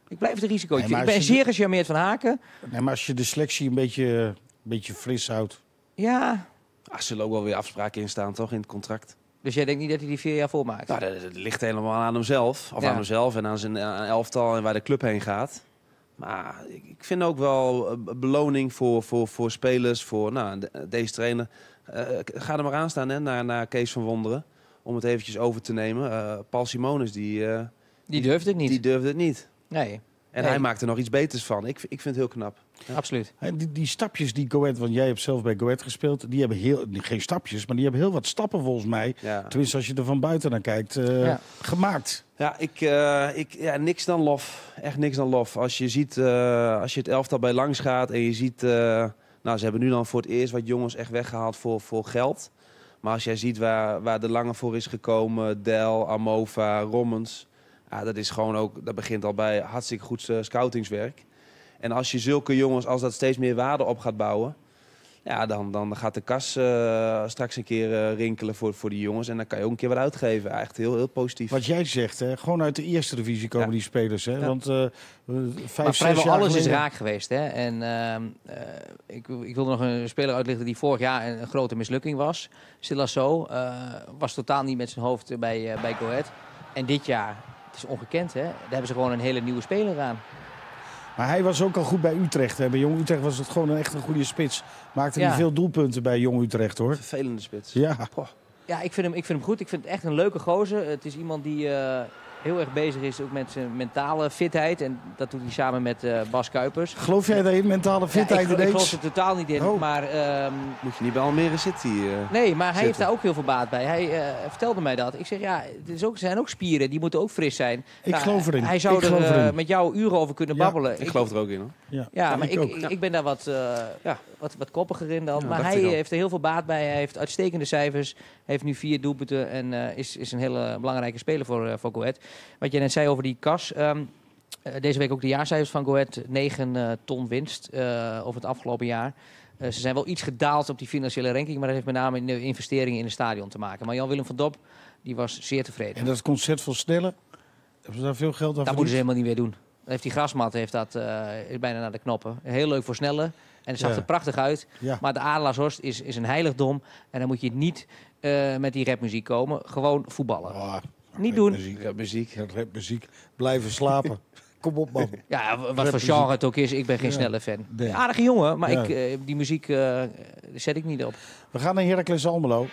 Ik blijf het een risicootje Nee, vinden. maar Ik ben als je zeer gecharmeerd van Haken. Nee, maar als je de selectie een beetje, een beetje fris houdt. Ja, Er zullen ook wel weer afspraken in staan, toch, in het contract? dus jij denkt niet dat hij die vier jaar volmaakt? Nou, dat, dat ligt helemaal aan hemzelf. Of Ja. aan hemzelf en aan zijn aan elftal en waar de club heen gaat. Maar ik, ik vind ook wel een beloning voor, voor, voor spelers, voor nou, de- deze trainer. Uh, ga er maar aan staan, hè, naar, naar Kees van Wonderen. Om het eventjes over te nemen. Uh, Paul Simonis, die, uh, Die durfde het niet. die durfde het niet. Nee, En Nee. hij maakt er nog iets beters van. Ik, ik vind het heel knap. absoluut. Hè, Die, die stapjes die Go Ahead, want jij hebt zelf bij Go Ahead gespeeld, die hebben heel, geen stapjes, maar die hebben heel wat stappen volgens mij. Ja. Tenminste, als je er van buiten naar kijkt, uh, Ja. gemaakt. Ja, ik, uh, ik, ja, niks dan lof. Echt niks dan lof. Als je ziet, uh, als je het elftal bij langs gaat en je ziet... Uh, nou, ze hebben nu dan voor het eerst wat jongens echt weggehaald voor, voor geld. Maar als jij ziet waar, waar de Lange voor is gekomen, Del, Amova, Rommens... Ja, dat is gewoon ook, dat begint al bij hartstikke goed uh, scoutingswerk. En als je zulke jongens, als dat steeds meer waarde op gaat bouwen... Ja, dan, dan gaat de kas uh, straks een keer uh, rinkelen voor, voor die jongens. En dan kan je ook een keer wat uitgeven. Echt heel, heel positief. Wat jij zegt, hè, gewoon uit de eerste divisie komen Ja. die spelers. Hè? Ja. Want uh, vijf, Maar zes vrijwel jaar alles is geleden- raak geweest. Hè? En uh, uh, ik, ik wilde nog een speler uitlichten die vorig jaar een, een grote mislukking was. Silasso uh, was totaal niet met zijn hoofd bij, uh, bij Go Ahead. En dit jaar, het is ongekend, hè? Daar hebben ze gewoon een hele nieuwe speler aan. Maar hij was ook al goed bij Utrecht. Hè. Bij Jong Utrecht was het gewoon een echt een goede spits. Maakte Ja. niet veel doelpunten bij Jong Utrecht, hoor. Vervelende spits. Ja. Poh. Ja, ik vind, hem, ik vind hem goed. Ik vind het echt een leuke gozer. Het is iemand die uh, heel erg bezig is ook met zijn mentale fitheid. En dat doet hij samen met uh, Bas Kuipers. Geloof jij daarin, mentale Ja, fitheid ik, ik ineens? geloof er totaal niet in. Oh. Maar, um, Moet je niet bij Almere City uh, nee, maar hij heeft zitten. daar ook heel veel baat bij. Hij uh, vertelde mij dat. Ik zeg, ja, het is ook, er zijn ook spieren. Die moeten ook fris zijn. Ik Nou, geloof erin. Hij zou Ik er geloof uh, erin. met jou uren over kunnen Ja, babbelen. Ik geloof er ook in, hoor. Ja, Ja, maar ik, ook. ik, ik ben daar wat, uh, Ja. wat, wat koppiger in dan. Ja, maar dacht hij ik al. heeft er heel veel baat bij. Hij heeft uitstekende cijfers. Hij heeft nu vier doelpunten en uh, is, is een hele belangrijke speler voor, uh, voor Go Ahead. Wat je net zei over die kas. Um, uh, deze week ook de jaarcijfers van Go Ahead. negen uh, ton winst uh, over het afgelopen jaar. Uh, ze zijn wel iets gedaald op die financiële ranking. Maar dat heeft met name in de investeringen in het stadion te maken. Maar Jan-Willem van Dop die was zeer tevreden. En dat concert van Snelle, hebben ze daar veel geld aan Dat moeten ze verdiend? helemaal niet meer doen. Dan heeft die grasmat heeft dat, uh, is bijna naar de knoppen. Heel leuk voor Snelle. En het zag Ja. er prachtig uit. Ja. Maar de Adelaarshorst is, is een heiligdom. En dan moet je niet uh, met die rapmuziek komen. Gewoon voetballen. Oh, niet doen. Muziek, Ja, muziek. ja, rapmuziek. Blijven slapen. Kom op, man. Ja, w- wat voor Rapmuziek. genre het ook is. Ik ben geen Ja. Snelle fan. Nee. Aardige jongen, maar Ja. ik, uh, die muziek uh, zet ik niet op. We gaan naar Heracles Almelo.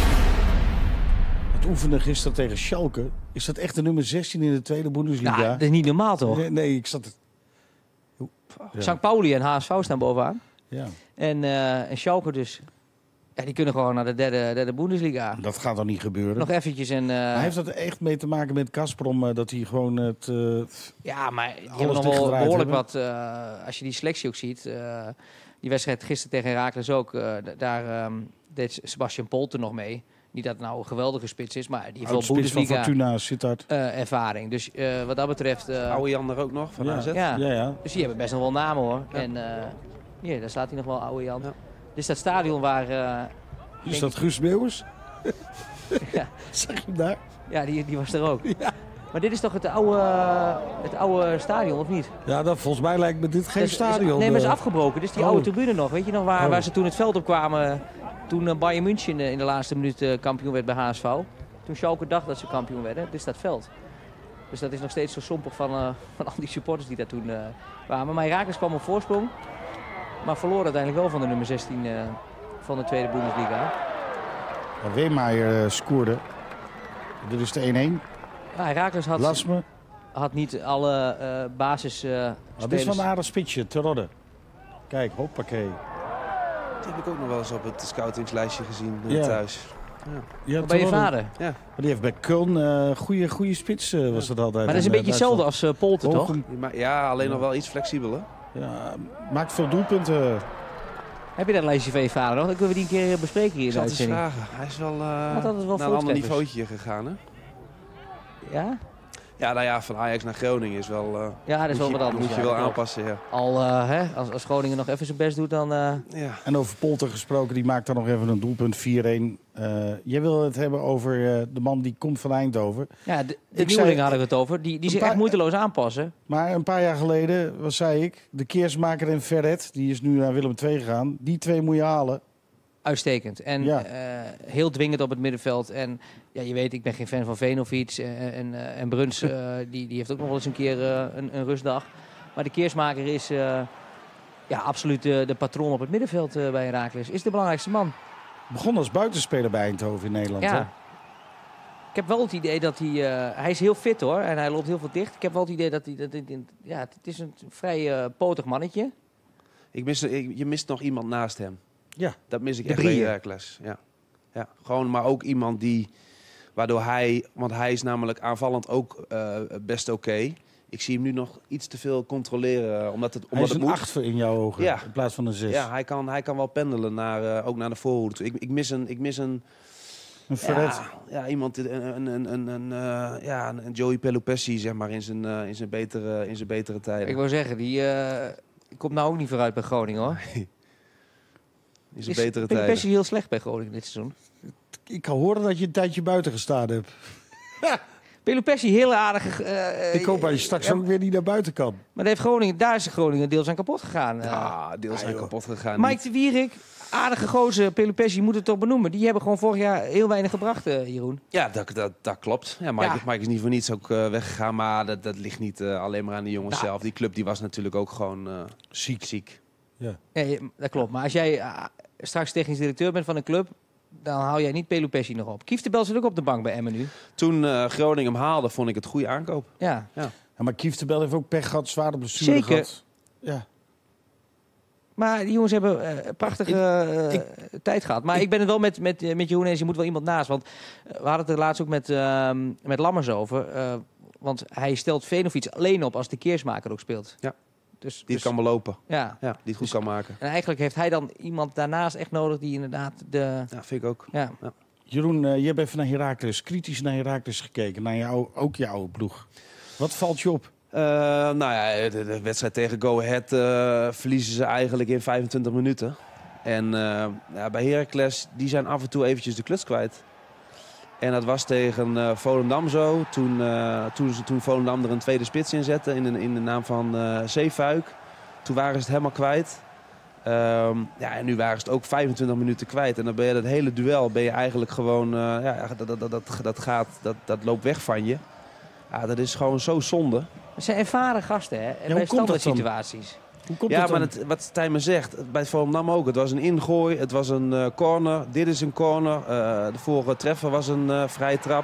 Het oefenen gisteren tegen Schalke. Is dat echt de nummer zestien in de tweede Bundesliga? Ja, dat is niet normaal toch? nee, nee, ik zat... Ja. Sankt Pauli en H S V staan bovenaan. Ja. En, uh, en Schalke dus. Ja, die kunnen gewoon naar de derde, derde Bundesliga. Dat gaat dan niet gebeuren. Nog eventjes en... Uh, Maar heeft dat er echt mee te maken met Gazprom, eh, dat hij gewoon het... eh, Ja, maar die Alles hebben nog wel dichtgedraaid behoorlijk hebben. wat... uh, als je die selectie ook ziet... Uh, die wedstrijd gisteren tegen Heracles ook... Uh, d- daar um, deed Sebastian Polter nog mee. Niet dat het nou een geweldige spits is... maar die heeft wel oud-spits van Bundesliga Fortuna, Sittard. uh, ervaring. Dus uh, wat dat betreft... Uh, Oude Jan er ook nog, van Ja. A Z. ja. Ja, ja. Dus die hebben best nog wel namen hoor. En uh, hier, daar staat hij nog wel, oude Jan. Ja. Dus dat stadion waar... Uh, Is denk dat Guus Meeuwers? Ja. Zag je hem daar? ja, die, die was er ook. Ja. Maar dit is toch het oude, het oude stadion, of niet? Ja, dat, volgens mij lijkt me dit geen Dus- stadion. Nee, maar het is eh. afgebroken. Dit is die Oh. oude tribune nog. Weet je nog waar, Oh. waar ze toen het veld op kwamen? Toen uh, Bayern München uh, in de laatste minuut uh, kampioen werd bij H S V. Toen Schalke dacht dat ze kampioen werden. Dit is dat veld. Dus dat is nog steeds zo sompig van, uh, van al die supporters die daar toen uh, kwamen. Maar Heracles kwam op voorsprong. Maar verloor uiteindelijk wel van de nummer zestien uh, van de tweede Bundesliga. Maar Weemeyer uh, scoorde. Dit is de één-één. Ja, Heracles had, Lasme. had niet alle uh, basis uh, Dat spelers. is wel een aardig spitsje, te rodden. Kijk, hoppakee. Die heb ik ook nog wel eens op het scoutingslijstje gezien uh, Ja. thuis. Ja, Bij je te rodden. vader. Ja. Maar die heeft bij Köln uh, goede, goede spits uh, was dat altijd. Maar dat is een in, uh, beetje hetzelfde als uh, Polter, toch? Hoog- Die ma- ja, alleen Ja. nog wel iets flexibeler. Ja, maakt veel doelpunten. Heb je dat lijstje van je vader nog? Dan kunnen we die een keer bespreken hier Ik in zal de het eens uitzending. vragen. Hij is wel, uh, Had altijd wel naar een ander voortreffers. niveautje gegaan, hè? Ja? Ja, nou ja, van Ajax naar Groningen is wel... Uh, ja, dat is wel je, wat anders. Moet je ja, wel klopt. aanpassen, ja. Al, uh, hè, als, als Groningen nog even zijn best doet, dan... Uh... ja. En over Polter gesproken, die maakt dan nog even een doelpunt vier-een. Uh, jij wil het hebben over uh, de man die komt van Eindhoven. Ja, de, de nieuweling hadden we het over. Die, die zich paar, echt moeiteloos aanpassen. Maar een paar jaar geleden, wat zei ik? De Keersmaker en Ferret, die is nu naar Willem twee gegaan. Die twee moet je halen. Uitstekend. En ja. uh, heel dwingend op het middenveld. En ja, je weet, ik ben geen fan van Venovic. En, en, uh, en Bruns, uh, die, die heeft ook nog wel eens een keer uh, een, een rustdag. Maar de Keersmaker is uh, ja, absoluut de, de patroon op het middenveld uh, bij Heracles. Is de belangrijkste man. Begon als buitenspeler bij Eindhoven in Nederland. Ja. Hè? Ik heb wel het idee dat hij... Uh, hij is heel fit hoor. En hij loopt heel veel dicht. Ik heb wel het idee dat hij... Dat, dat, ja, het is een vrij uh, potig mannetje. Ik mis, ik, je mist nog iemand naast hem. Ja. Dat mis ik de echt Brieën. bij Heracles. Ja. Ja. Gewoon, maar ook iemand die... Waardoor hij... Want hij is namelijk aanvallend ook uh, best oké. Okay. Ik zie hem nu nog iets te veel controleren. Omdat het, omdat hij is het een moet. acht in jouw ogen, ja. in plaats van een zes. Ja, hij kan, hij kan wel pendelen, naar, uh, ook naar de voorhoede toe. Ik, ik mis een... Ik mis een Een Ferret. Ja, ja, iemand, een, een, een, een, een, uh, ja, een Joey Pelupessi, zeg maar, in zijn, uh, in zijn, betere, in zijn betere tijden. Ik wou zeggen, die uh, komt nou ook niet vooruit bij Groningen hoor. In zijn is betere tijden. Pelupessi heel slecht bij Groningen dit seizoen? Ik kan horen dat je een tijdje buiten gestaan hebt. Pelupessi, heel aardige... Uh, ik hoop dat je straks ja, ook weer niet naar buiten kan. Maar daar, heeft Groningen, daar is Groningen deels aan kapot gegaan. Uh. Ja, deels zijn ah, kapot gegaan. Mike niet. de Wierik, aardige gozer, Pelupessi, moet het toch benoemen. Die hebben gewoon vorig jaar heel weinig gebracht, uh, Jeroen. Ja, dat, dat, dat klopt. Ja, Mike, Ja. Mike is niet voor niets ook uh, weggegaan, maar dat, dat ligt niet uh, alleen maar aan de jongens Nou. zelf. Die club die was natuurlijk ook gewoon uh, Ziek. ziek. Ja. Nee, dat klopt. Maar als jij uh, straks technisch directeur bent van een club, dan hou jij niet Pelupessi nog op. Kieftenbel zit ook op de bank bij Emmen nu. Toen uh, Groningen hem haalde, vond ik het goede aankoop. Ja. Ja, maar Kieftenbel heeft ook pech gehad, zware blessure Zeker. gehad. Ja. Maar die jongens hebben uh, een prachtige uh, Ik- tijd gehad. Maar ik, ik ben het wel met, met, uh, met Jeroen eens, je moet wel iemand naast. Want uh, we hadden het er laatst ook met, uh, met Lammers over. Uh, want hij stelt Venovic alleen op als de Keersmaker ook speelt. Ja. Dus, Die dus, het kan belopen. ja. Ja, die het goed kan maken. En eigenlijk heeft hij dan iemand daarnaast echt nodig die inderdaad de... Ja, vind ik ook. Ja. Jeroen, uh, je hebt even naar Heracles, kritisch naar Heracles gekeken. Naar jou, ook je oude ploeg. Wat valt je op? Uh, nou ja, de, de wedstrijd tegen Go Ahead uh, verliezen ze eigenlijk in vijfentwintig minuten. En uh, ja, bij Heracles, die zijn af en toe eventjes de kluts kwijt. En dat was tegen uh, Volendam zo. Toen, uh, toen, ze, toen Volendam er een tweede spits in zette in de, in de naam van uh, Zeefuik. Toen waren ze het helemaal kwijt. Um, ja, en nu waren ze het ook vijfentwintig minuten kwijt. En dan ben je dat hele duel ben je eigenlijk gewoon... Uh, ja, dat, dat, dat, dat, gaat, dat, dat loopt weg van je. Ja, dat is gewoon zo zonde. Het zijn ervaren gasten, hè? En hoe bij komt dat standaard dan? situaties. Hoe komt Ja, het maar dan? het, wat Stijn me zegt, bij Volendam ook. Het was een ingooi, het was een uh, corner. Dit is een corner. Uh, de vorige treffer was een uh, vrije trap.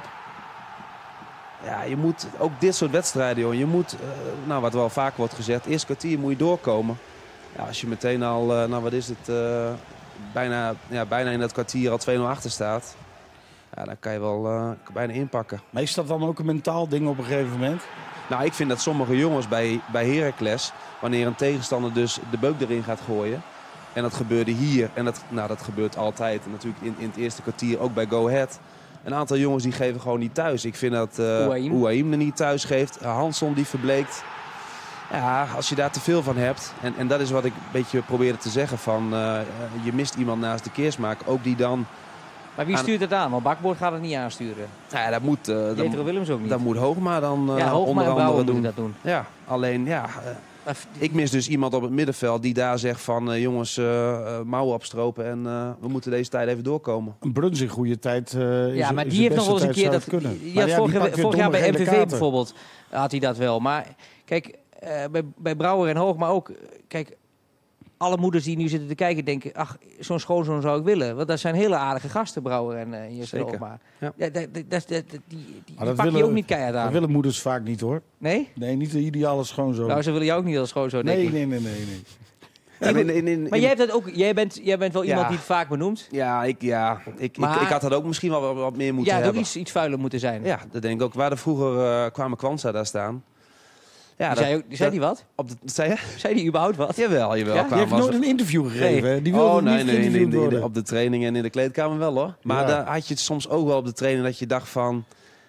Ja, je moet ook dit soort wedstrijden, joh. Je moet, uh, nou wat wel vaak wordt gezegd, eerst kwartier moet je doorkomen. Ja, als je meteen al, uh, nou wat is het, uh, bijna, ja, bijna in dat kwartier al twee nul achter staat. Ja, dan kan je wel uh, bijna inpakken. Maar is dat dan ook een mentaal ding op een gegeven moment? Nou, ik vind dat sommige jongens bij, bij Heracles, wanneer een tegenstander dus de beuk erin gaat gooien. En dat gebeurde hier. En dat, nou, dat gebeurt altijd. En natuurlijk in, in het eerste kwartier ook bij Go Ahead. Een aantal jongens die geven gewoon niet thuis. Ik vind dat uh, Ouahim. Ouahim er niet thuis geeft. Hansson die verbleekt. Ja, als je daar te veel van hebt. En, en dat is wat ik een beetje probeerde te zeggen. Van, uh, je mist iemand naast de Keersmaker. Ook die dan... Maar wie Aan- stuurt het aan? Want Bakboord gaat het niet aansturen. Nou ja, dat moet, uh, Jetro dat, Willems ook niet. dat moet Hoogma dan uh, ja, Hoogma onder en Brouwer andere moeten doen. dat doen. Ja, alleen ja... Uh, Maar f- Ik mis dus iemand op het middenveld die daar zegt van... Uh, jongens, uh, uh, mouwen opstropen en uh, we moeten deze tijd even doorkomen. Een Bruns in goede tijd. Uh, is ja, maar is die de heeft nog wel eens beste een keer tijd dat. zou Die, het kunnen. die Maar had ja, vorig, die jaar- pakt weer vorig jaar bij domme M V gele V kaarten. bijvoorbeeld had hij dat wel. Maar kijk, uh, bij, bij Brouwer en Hoog, maar ook uh, kijk, alle moeders die nu zitten te kijken denken, ach, zo'n schoonzoon zou ik willen. Want dat zijn hele aardige gasten, Brouwer en uh, Jesse Zeker. Hoogma. Ja. Ja, dat, dat, dat, dat- die die, die Maar dat pak je willen- ook niet keihard Dat aan. willen moeders vaak niet hoor. Nee? Nee, niet de ideale schoonzoon. Nou, ze willen jou ook niet als schoonzoon, denk nee, ik. nee, nee, nee, nee. Ja, in, in, in, Maar in- jij, hebt dat ook, jij, bent, jij bent wel Ja. iemand die het vaak benoemt. Ja, ik, ja ik, Maar- ik, ik had dat ook misschien wel wat, wat meer moeten Ja, het ook hebben. iets, iets vuiler moeten zijn. Ja, dat denk ik ook. Waar de vroeger uh, kwamen Kwanza daar staan. Ja, Die zei, ook- die zei die wat? Op de, zei je? Zei die überhaupt wat? Jawel, jawel. Ja? Die kwamen heeft als- nooit een interview gegeven. Nee. hè? Die wilde Oh, niet nee, nee, nee, geïnterviewd nee, worden. Op de training en in de kleedkamer wel hoor. Maar Ja. daar had je het soms ook wel op de training dat je dacht van...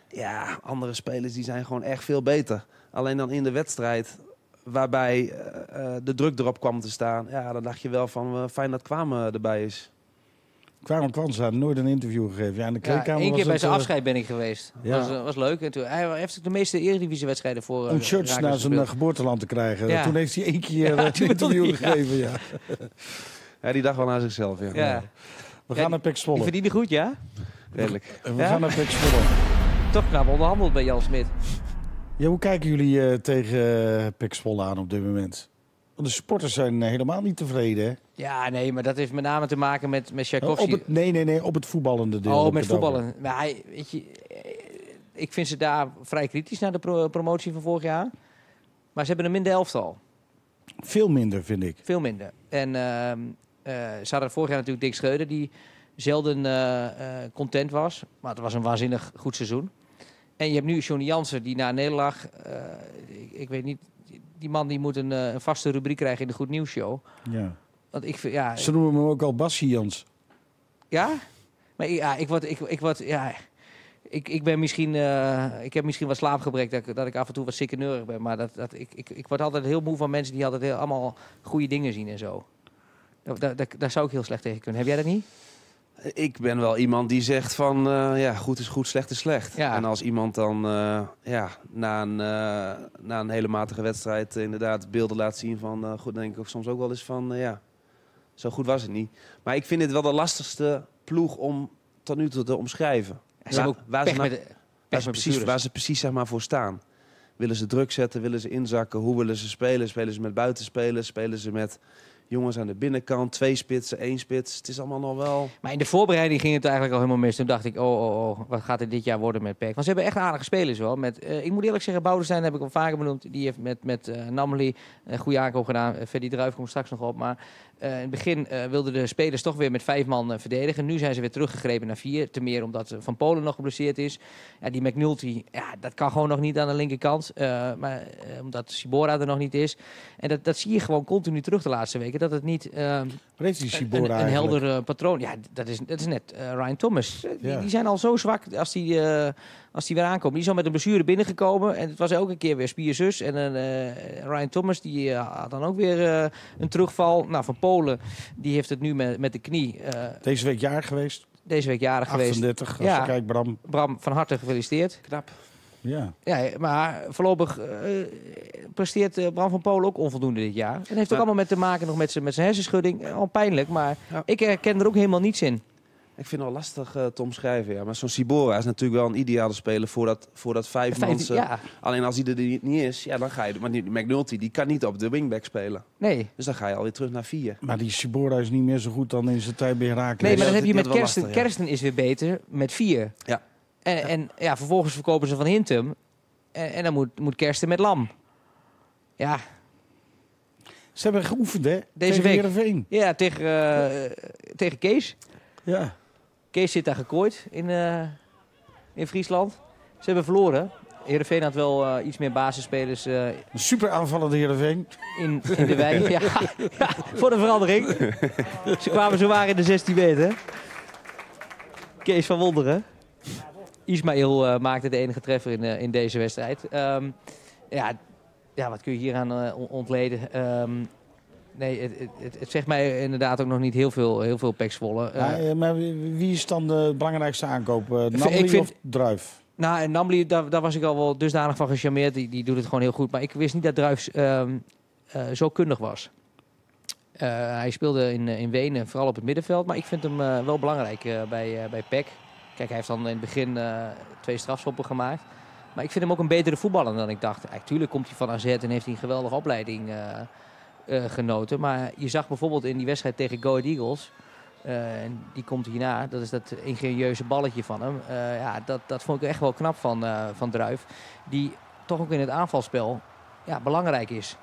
ja, andere spelers die zijn gewoon echt veel beter. Alleen dan in de wedstrijd, waarbij uh, uh, de druk erop kwam te staan. Ja, dan dacht je wel van uh, fijn dat Kwame erbij is. Kwame Kwanza had nooit een interview gegeven. Ja, in de Ja, kleedkamer Eén keer was bij het, zijn uh, afscheid ben ik geweest. ja. Dat was, was leuk. En toen, hij heeft ook de meeste Eredivisie-wedstrijden voor... om uh, shirts Raakles naar zijn gespeeld. uh, geboorteland te krijgen. Ja. Toen heeft hij één keer Ja, uh, toen een interview wilde hij, gegeven. Ja. Ja, die dacht wel naar zichzelf, ja. Ja. We Ja, gaan naar Pek Die Zwolle. verdiende goed, ja? Redelijk. We Ja? gaan naar Pek Zwolle. Toch knap onderhandeld bij Jan Smit. Ja, hoe kijken jullie uh, tegen uh, Pek Zwolle aan op dit moment? Want de supporters zijn uh, helemaal niet tevreden, hè? Ja, nee, maar dat heeft met name te maken met, met Oh, Tchaikovsky. op het, nee, nee, nee, op het voetballende deel. Oh, heb met ik het over. voetballen. Maar hij, weet je, eh, ik vind ze daar vrij kritisch naar de pro- promotie van vorig jaar. Maar ze hebben een minder elftal. Veel minder, vind ik. Veel minder. En ehm, eh, ze hadden vorig jaar natuurlijk Dick Schreuder, die zelden eh, eh, content was. Maar het was een waanzinnig goed seizoen. En je hebt nu Johnny Jansen, die na een nederlaag... eh, ik, ik weet niet... Die man die moet een, eh, een vaste rubriek krijgen in de Goed Nieuws Show. Ja. Want ik vind, ja... Ze noemen hem ook al Bassie Jans. Ja? Maar ik- ja, ik word... Ik, ik word ja, ik, ik ben misschien... eh, ik heb misschien wat slaapgebrek dat, ik- dat ik af en toe wat sikkeneurig ben. Maar dat, dat, ik, ik, ik word altijd heel moe van mensen die altijd heel, allemaal goede dingen zien en zo. Daar, daar, daar- daar zou ik heel slecht tegen kunnen. Heb jij dat niet? Ik ben wel iemand die zegt van, uh, ja, goed is goed, slecht is slecht. Ja. En als iemand dan uh, ja, na, een, uh, na een hele matige wedstrijd uh, inderdaad beelden laat zien van, uh, goed, dan denk ik ook soms ook wel eens van, uh, ja, zo goed was het niet. Maar ik vind dit wel de lastigste ploeg om tot nu toe te omschrijven. Ze hebben ook waar, ze pech nou- met, pech waar, met ze precies, bestuurders. waar ze precies zeg maar, voor staan. Willen ze druk zetten, willen ze inzakken, hoe willen ze spelen? Spelen ze met buitenspelers, spelen ze met... jongens aan de binnenkant, twee spitsen, één spits. Het is allemaal nog wel... Maar in de voorbereiding ging het eigenlijk al helemaal mis. Toen dacht ik, oh, oh, oh, wat gaat er dit jaar worden met P E C? Want ze hebben echt aardige spelers wel. Met, uh, ik moet eerlijk zeggen, Boudestein heb ik al vaker benoemd. Die heeft met, met uh, Namely een goede aankoop gedaan. Uh, Ferdy Druijf komt straks nog op. Maar uh, in het begin uh, wilden de spelers toch weer met vijf man uh, verdedigen. Nu zijn ze weer teruggegrepen naar vier. Ten meer omdat uh, Van Polen nog geblesseerd is. Ja, die McNulty, ja, dat kan gewoon nog niet aan de linkerkant. Uh, maar uh, omdat Sibora er nog niet is. En dat, dat zie je gewoon continu terug de laatste weken. Dat het niet... Uh, Wat heeft die een, Sibora een eigenlijk? helder uh, patroon. Ja, dat is, dat is net uh, Ryan Thomas. Uh, die, Ja. die zijn al zo zwak als die, uh, als die weer aankomen. Die is al met een blessure binnengekomen. En het was elke keer weer spierzus. En uh, Ryan Thomas die uh, had dan ook weer uh, een terugval. Nou, Van Polen die heeft het nu met, met de knie. Uh, Deze week jaar geweest. deze week jarig geweest. achtendertig, als Ja. je kijkt, Bram. Bram, van harte gefeliciteerd. Knap. Ja. Ja, maar voorlopig uh, presteert uh, Bram van Polen ook onvoldoende dit jaar. En heeft ook Maar- allemaal met te maken nog met zijn met zijn hersenschudding. Uh, al pijnlijk, maar Ja. ik herken er ook helemaal niets in. Ik vind het wel lastig uh, te omschrijven, ja. Maar zo'n Sibora is natuurlijk wel een ideale speler voor dat, voor dat vijf Vijftien- man. ja, Alleen als hij er niet niet is, ja, dan ga je... Maar die McNulty, die kan niet op de wingback spelen. nee. Dus dan ga je alweer terug naar vier. Maar die Sibora is niet meer zo goed dan in zijn tijd bij Heracles. Nee, maar dat- dan heb je dat met wel Kersten. lastig, ja. Kersten is weer beter met vier. Ja. En, en ja, vervolgens verkopen ze van Hintem. En, en dan moet, moet Kersten met Lam. Ja, Ze hebben geoefend, hè? Deze tegen week. Heerenveen. ja tegen, eh, tegen Kees. Ja. Kees zit daar gekooid in, eh, in Friesland. Ze hebben verloren. Heerenveen had wel eh, iets meer basisspelers eh, Een super aanvallende Heerenveen. in, in de wijk. Ja, ja, voor de verandering. Ze kwamen zowaar in de zestien meter. Kees van Wonderen. Ismaël uh, maakte de enige treffer in, uh, in deze wedstrijd. Um, ja, ja, wat kun je hieraan uh, on- ontleden? Um, nee, het, het- het, het zegt mij inderdaad ook nog niet heel veel, heel veel P E C Zwolle. Uh, maar, eh, maar wie wie is dan de belangrijkste aankoop? Uh, Ik Namely vind- of Druif? Nou, en Namely, daar, daar was ik al wel dusdanig van gecharmeerd. Die, die doet het gewoon heel goed. Maar ik wist niet dat Druijfs um, uh, zo kundig was. Uh, hij speelde in, uh, in Wenen, vooral op het middenveld. Maar ik vind hem uh, wel belangrijk uh, bij, uh, bij P E C. Kijk, hij heeft dan in het begin uh, twee strafschoppen gemaakt. Maar ik vind hem ook een betere voetballer dan ik dacht. Natuurlijk komt hij van A Z en heeft hij een geweldige opleiding uh, uh, genoten. Maar je zag bijvoorbeeld in die wedstrijd tegen Go Ahead Eagles... Uh, en die komt hierna, dat is dat ingenieuze balletje van hem. Uh, ja, dat, dat vond ik echt wel knap van, uh, van Druijf. Die toch ook in het aanvalspel ja, belangrijk is.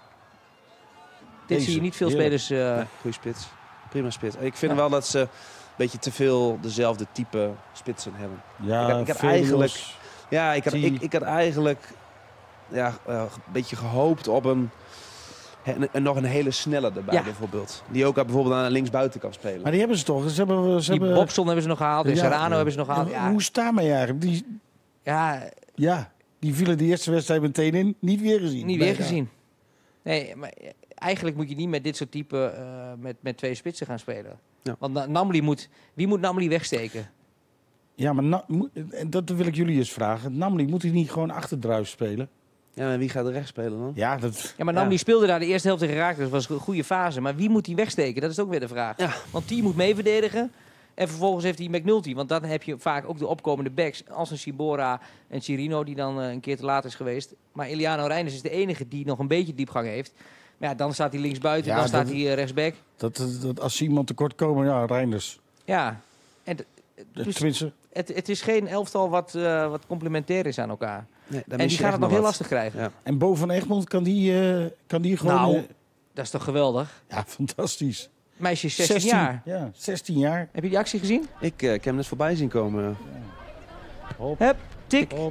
Dit Deze, zie je niet veel heerlijk. spelers... Uh, Ja, goeie spits. Prima spits. Ik vind Ja. wel dat ze een beetje te veel dezelfde type spitsen hebben. Ja, Ik had- ik had Velios. eigenlijk- Ja, ik had, Zie- ik, ik had eigenlijk ja, uh, een beetje gehoopt op een, en, en nog een hele snelle erbij Ja. bijvoorbeeld. Die ook bijvoorbeeld aan de linksbuiten kan spelen. Maar die hebben ze toch? Ze hebben, ze die hebben, Bobson hebben ze nog gehaald. En Ja. Serrano hebben ze nog gehaald. Ja, Ja, Hoe is het daarmee eigenlijk? Die, Ja, Ja, die vielen de eerste wedstrijd meteen in. Niet weer gezien. niet weer Nee, gezien. Nee, maar eigenlijk moet je niet met dit soort type uh, met, met twee spitsen gaan spelen. Ja. Want Na- Namli moet... Wie moet Namli wegsteken? Ja, maar Na- moet- en dat wil ik jullie eens vragen. Namli, moet hij niet gewoon achter Druis spelen? Ja, en wie gaat er rechts spelen dan? Ja, dat... Ja, maar Namli Ja. speelde daar de eerste helft tegen Raakles. Dat was een goede fase. Maar wie moet hij wegsteken? Dat is ook weer de vraag. Ja. Want die moet mee verdedigen. En vervolgens heeft hij McNulty. Want dan heb je vaak ook de opkomende backs. Als een Sibora en Chirino, die dan uh, een keer te laat is geweest. Maar Eliano Reinders is de enige die nog een beetje diepgang heeft. Maar ja, dan staat hij linksbuiten. Ja, dan staat dat- hij uh, rechtsback. Dat, dat, dat als iemand tekort komen, ja, Reinders. Ja. En d- dus Tenminste, het, het is geen elftal wat, uh, wat complementair is aan elkaar. Nee, daar En mis die je gaat echt het nog heel wat. lastig krijgen. Ja. en Bo van Egmond, kan die, uh, kan die gewoon... Nou, uh, dat is toch geweldig? ja, fantastisch. Meisje is zestien jaar. Ja, zestien jaar. Heb je die actie gezien? Ik, uh, ik heb hem net voorbij zien komen. Hop, Hup, tik. hop.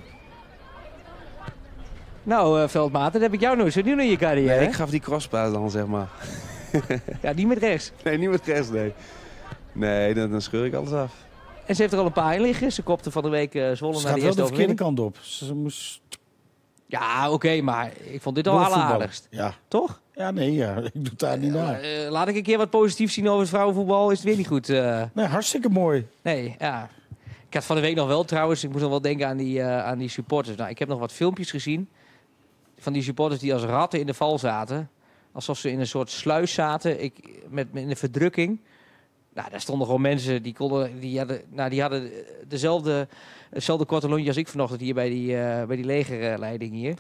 Nou, uh, Veldmaat, dat heb ik jou nooit zo doen in je carrière. Nee, hè? ik gaf die crosspaas dan, zeg maar. Ja, niet met rechts. Nee, niet met rechts, nee. Nee, dan, dan scheur ik alles af. En ze heeft er al een paar in liggen. Ze kopte van de week uh, Zwolle Ze naar gaat de wel eerste de verkeerde overwinning. kant op. Ze moest Ja, oké, okay, maar ik vond dit al doorvoetballen. alleraardigst. Ja. Toch? ja, nee, ja, ik doe het daar niet naar. Uh, laat ik een keer wat positiefs zien over het vrouwenvoetbal. Is het weer niet goed? Uh, Nee, hartstikke mooi. nee, ja. Ik had van de week nog wel trouwens, ik moest nog wel denken aan die, uh, aan die supporters. Nou, ik heb nog wat filmpjes gezien van die supporters die als ratten in de val zaten. Alsof ze in een soort sluis zaten, ik, met, met een verdrukking. Nou, daar stonden gewoon mensen die konden, die hadden, nou, die hadden dezelfde, hetzelfde korte lontje als ik vanochtend hier bij die, uh, bij die legerleiding hier.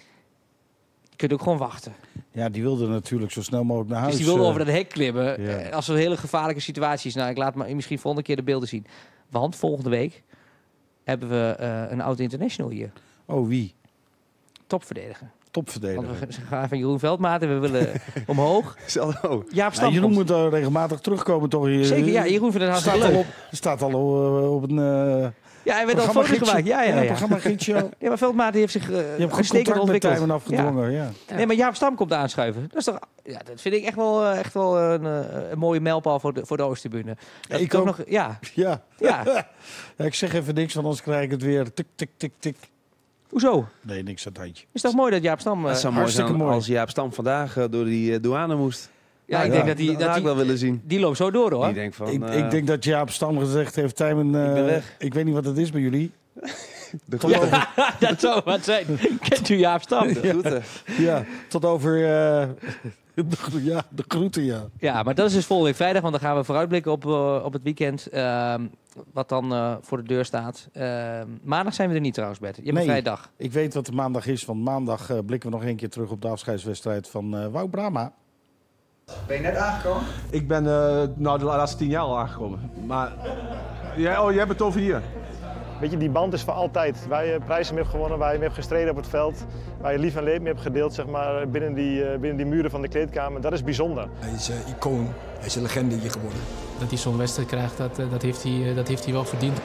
Je kunt ook gewoon wachten. Ja, die wilde natuurlijk zo snel mogelijk naar huis. Dus die wilde uh, over dat hek klimmen. ja. Uh, als er een hele gevaarlijke situatie is. Nou, ik laat maar misschien volgende keer de beelden zien. Want volgende week hebben we uh, een oud international hier. Oh, wie? Topverdediger. Topverdediger. Want we gaan van Jeroen Veldmaat en we willen omhoog. Zo. Jaap Ja, Stam Jeroen komt. moet uh, regelmatig terugkomen, toch? Je, Zeker, ja. Jeroen vindt het hartstikke staat al leuk. op, staat al uh, op een... Uh, Ja, hij werd al foto's programma-gidsje. gemaakt. Ja, ja, ja. programma gidsje. Ja, maar Veldmaat die heeft zich uh, Je hebt goed uitstekend contact met ontwikkeld. Tijmen afgedwongen, ja. Ja. Nee, maar Jaap Stam komt aanschuiven. Dat is toch, ja, dat vind ik echt wel, uh, echt wel een, uh, een mooie mijlpaal voor de, voor de Oosttribune. Dat ik toch ook. nog, ja, Ja. ja. Ja, ik zeg even niks, want anders krijg ik het weer tik, tik, tik, tik. Hoezo? Nee, niks aan het handje. Is toch mooi dat Jaap Stam... Uh, Dat zou mooi hartstikke zijn mooi. als Jaap Stam vandaag uh, door die uh, douane moest. ja, ik ja, denk dat die, Dat dat had ik die, wel willen zien. die loopt zo door, hoor. Ik denk van... ik, uh, ik denk dat Jaap Stam gezegd heeft, Tijmen, uh, Ik ben weg. ik weet niet wat het is bij jullie. de Tot groeten. over, Dat zou wat zijn. Kent u Jaap Stam? De groeten. ja, tot over uh, de, gro- ja, de groeten, ja. Ja, maar dat is dus volgende week vrijdag, want dan gaan we vooruitblikken op, uh, op het weekend. Uh, wat dan uh, voor de deur staat. Uh, maandag zijn we er niet trouwens, Bert. Je hebt Nee. een vrije dag. Ik weet wat de maandag is, want maandag uh, blikken we nog één keer terug op de afscheidswedstrijd van uh, Wout Brama. Ben je net aangekomen? Ik ben uh, nou de laatste tien jaar al aangekomen. Maar jij, oh, jij hebt het over hier. Weet je, die band is voor altijd. Waar je prijzen mee hebt gewonnen, waar je mee hebt gestreden op het veld. Waar je lief en leed mee hebt gedeeld zeg maar, binnen, die, uh, binnen die muren van de kleedkamer. Dat is bijzonder. Hij is een icoon, hij is een legende hier geworden. Dat hij zo'n wedstrijd krijgt, dat, dat, heeft hij, dat heeft hij wel verdiend.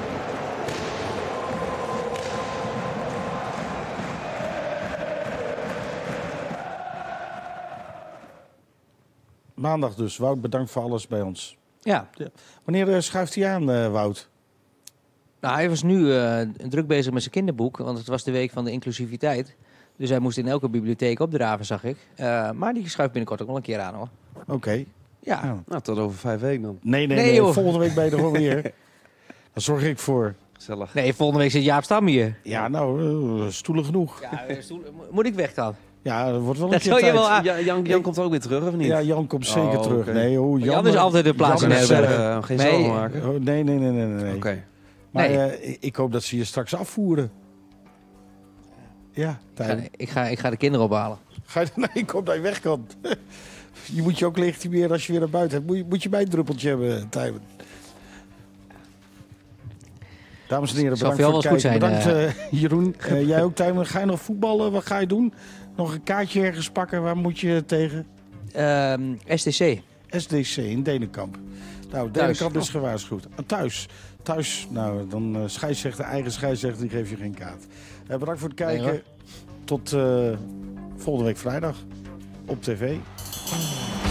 Maandag dus. Wout, bedankt voor alles bij ons. Ja. Wanneer uh, schuift hij aan, uh, Wout? Nou, hij was nu uh, druk bezig met zijn kinderboek, want het was de week van de inclusiviteit. Dus hij moest in elke bibliotheek opdraven, zag ik. Uh, maar die schuift binnenkort ook wel een keer aan, hoor. Oké. Okay. Ja. Nou. Nou, tot over vijf weken dan. Nee, nee, Nee, nee. joh. Volgende week ben je er gewoon weer. Daar zorg ik voor. Gezellig. Nee, volgende week zit Jaap Stam hier. Ja, nou, uh, stoelen genoeg. Ja, stoel, moet ik weg dan? Ja, dat wordt wel een Dat keer zou je tijd. wel aan. Ja, Jan, Jan komt ook weer terug, of niet? Ja, Jan komt zeker Oh, terug. oké. Nee, oh, Jan, Jan is altijd de plaats Jan in is, Herberg. uh, Uh, geen Nee. zorgen maken. oh, nee, nee, nee, nee, nee. Oké. Okay. Maar Nee. uh, ik hoop dat ze je straks afvoeren. Ja, Ik ga, Tijmen. ik, ga, ik ga de kinderen ophalen. Ga je, nee, ik hoop dat je weg kan. Je moet je ook legitimeren als je weer naar buiten hebt. Moet je, moet je bij een druppeltje hebben, Tijmen. Dames en heren, Zal bedankt voor voor jou het wel kijken. goed zijn, Bedankt, uh, Jeroen. Uh, jij ook, Tijmen. Ga je nog voetballen? Wat ga je doen? Nog een kaartje ergens pakken? Waar moet je tegen? Um, S T C. S D C in Denenkamp. Nou, Denenkamp is gewaarschuwd. Uh, thuis. Thuis, nou, dan uh, scheidsrechter, eigen scheidsrechter, die geeft je geen kaart. Uh, bedankt voor het kijken. Nee, Tot uh, volgende week vrijdag op tv.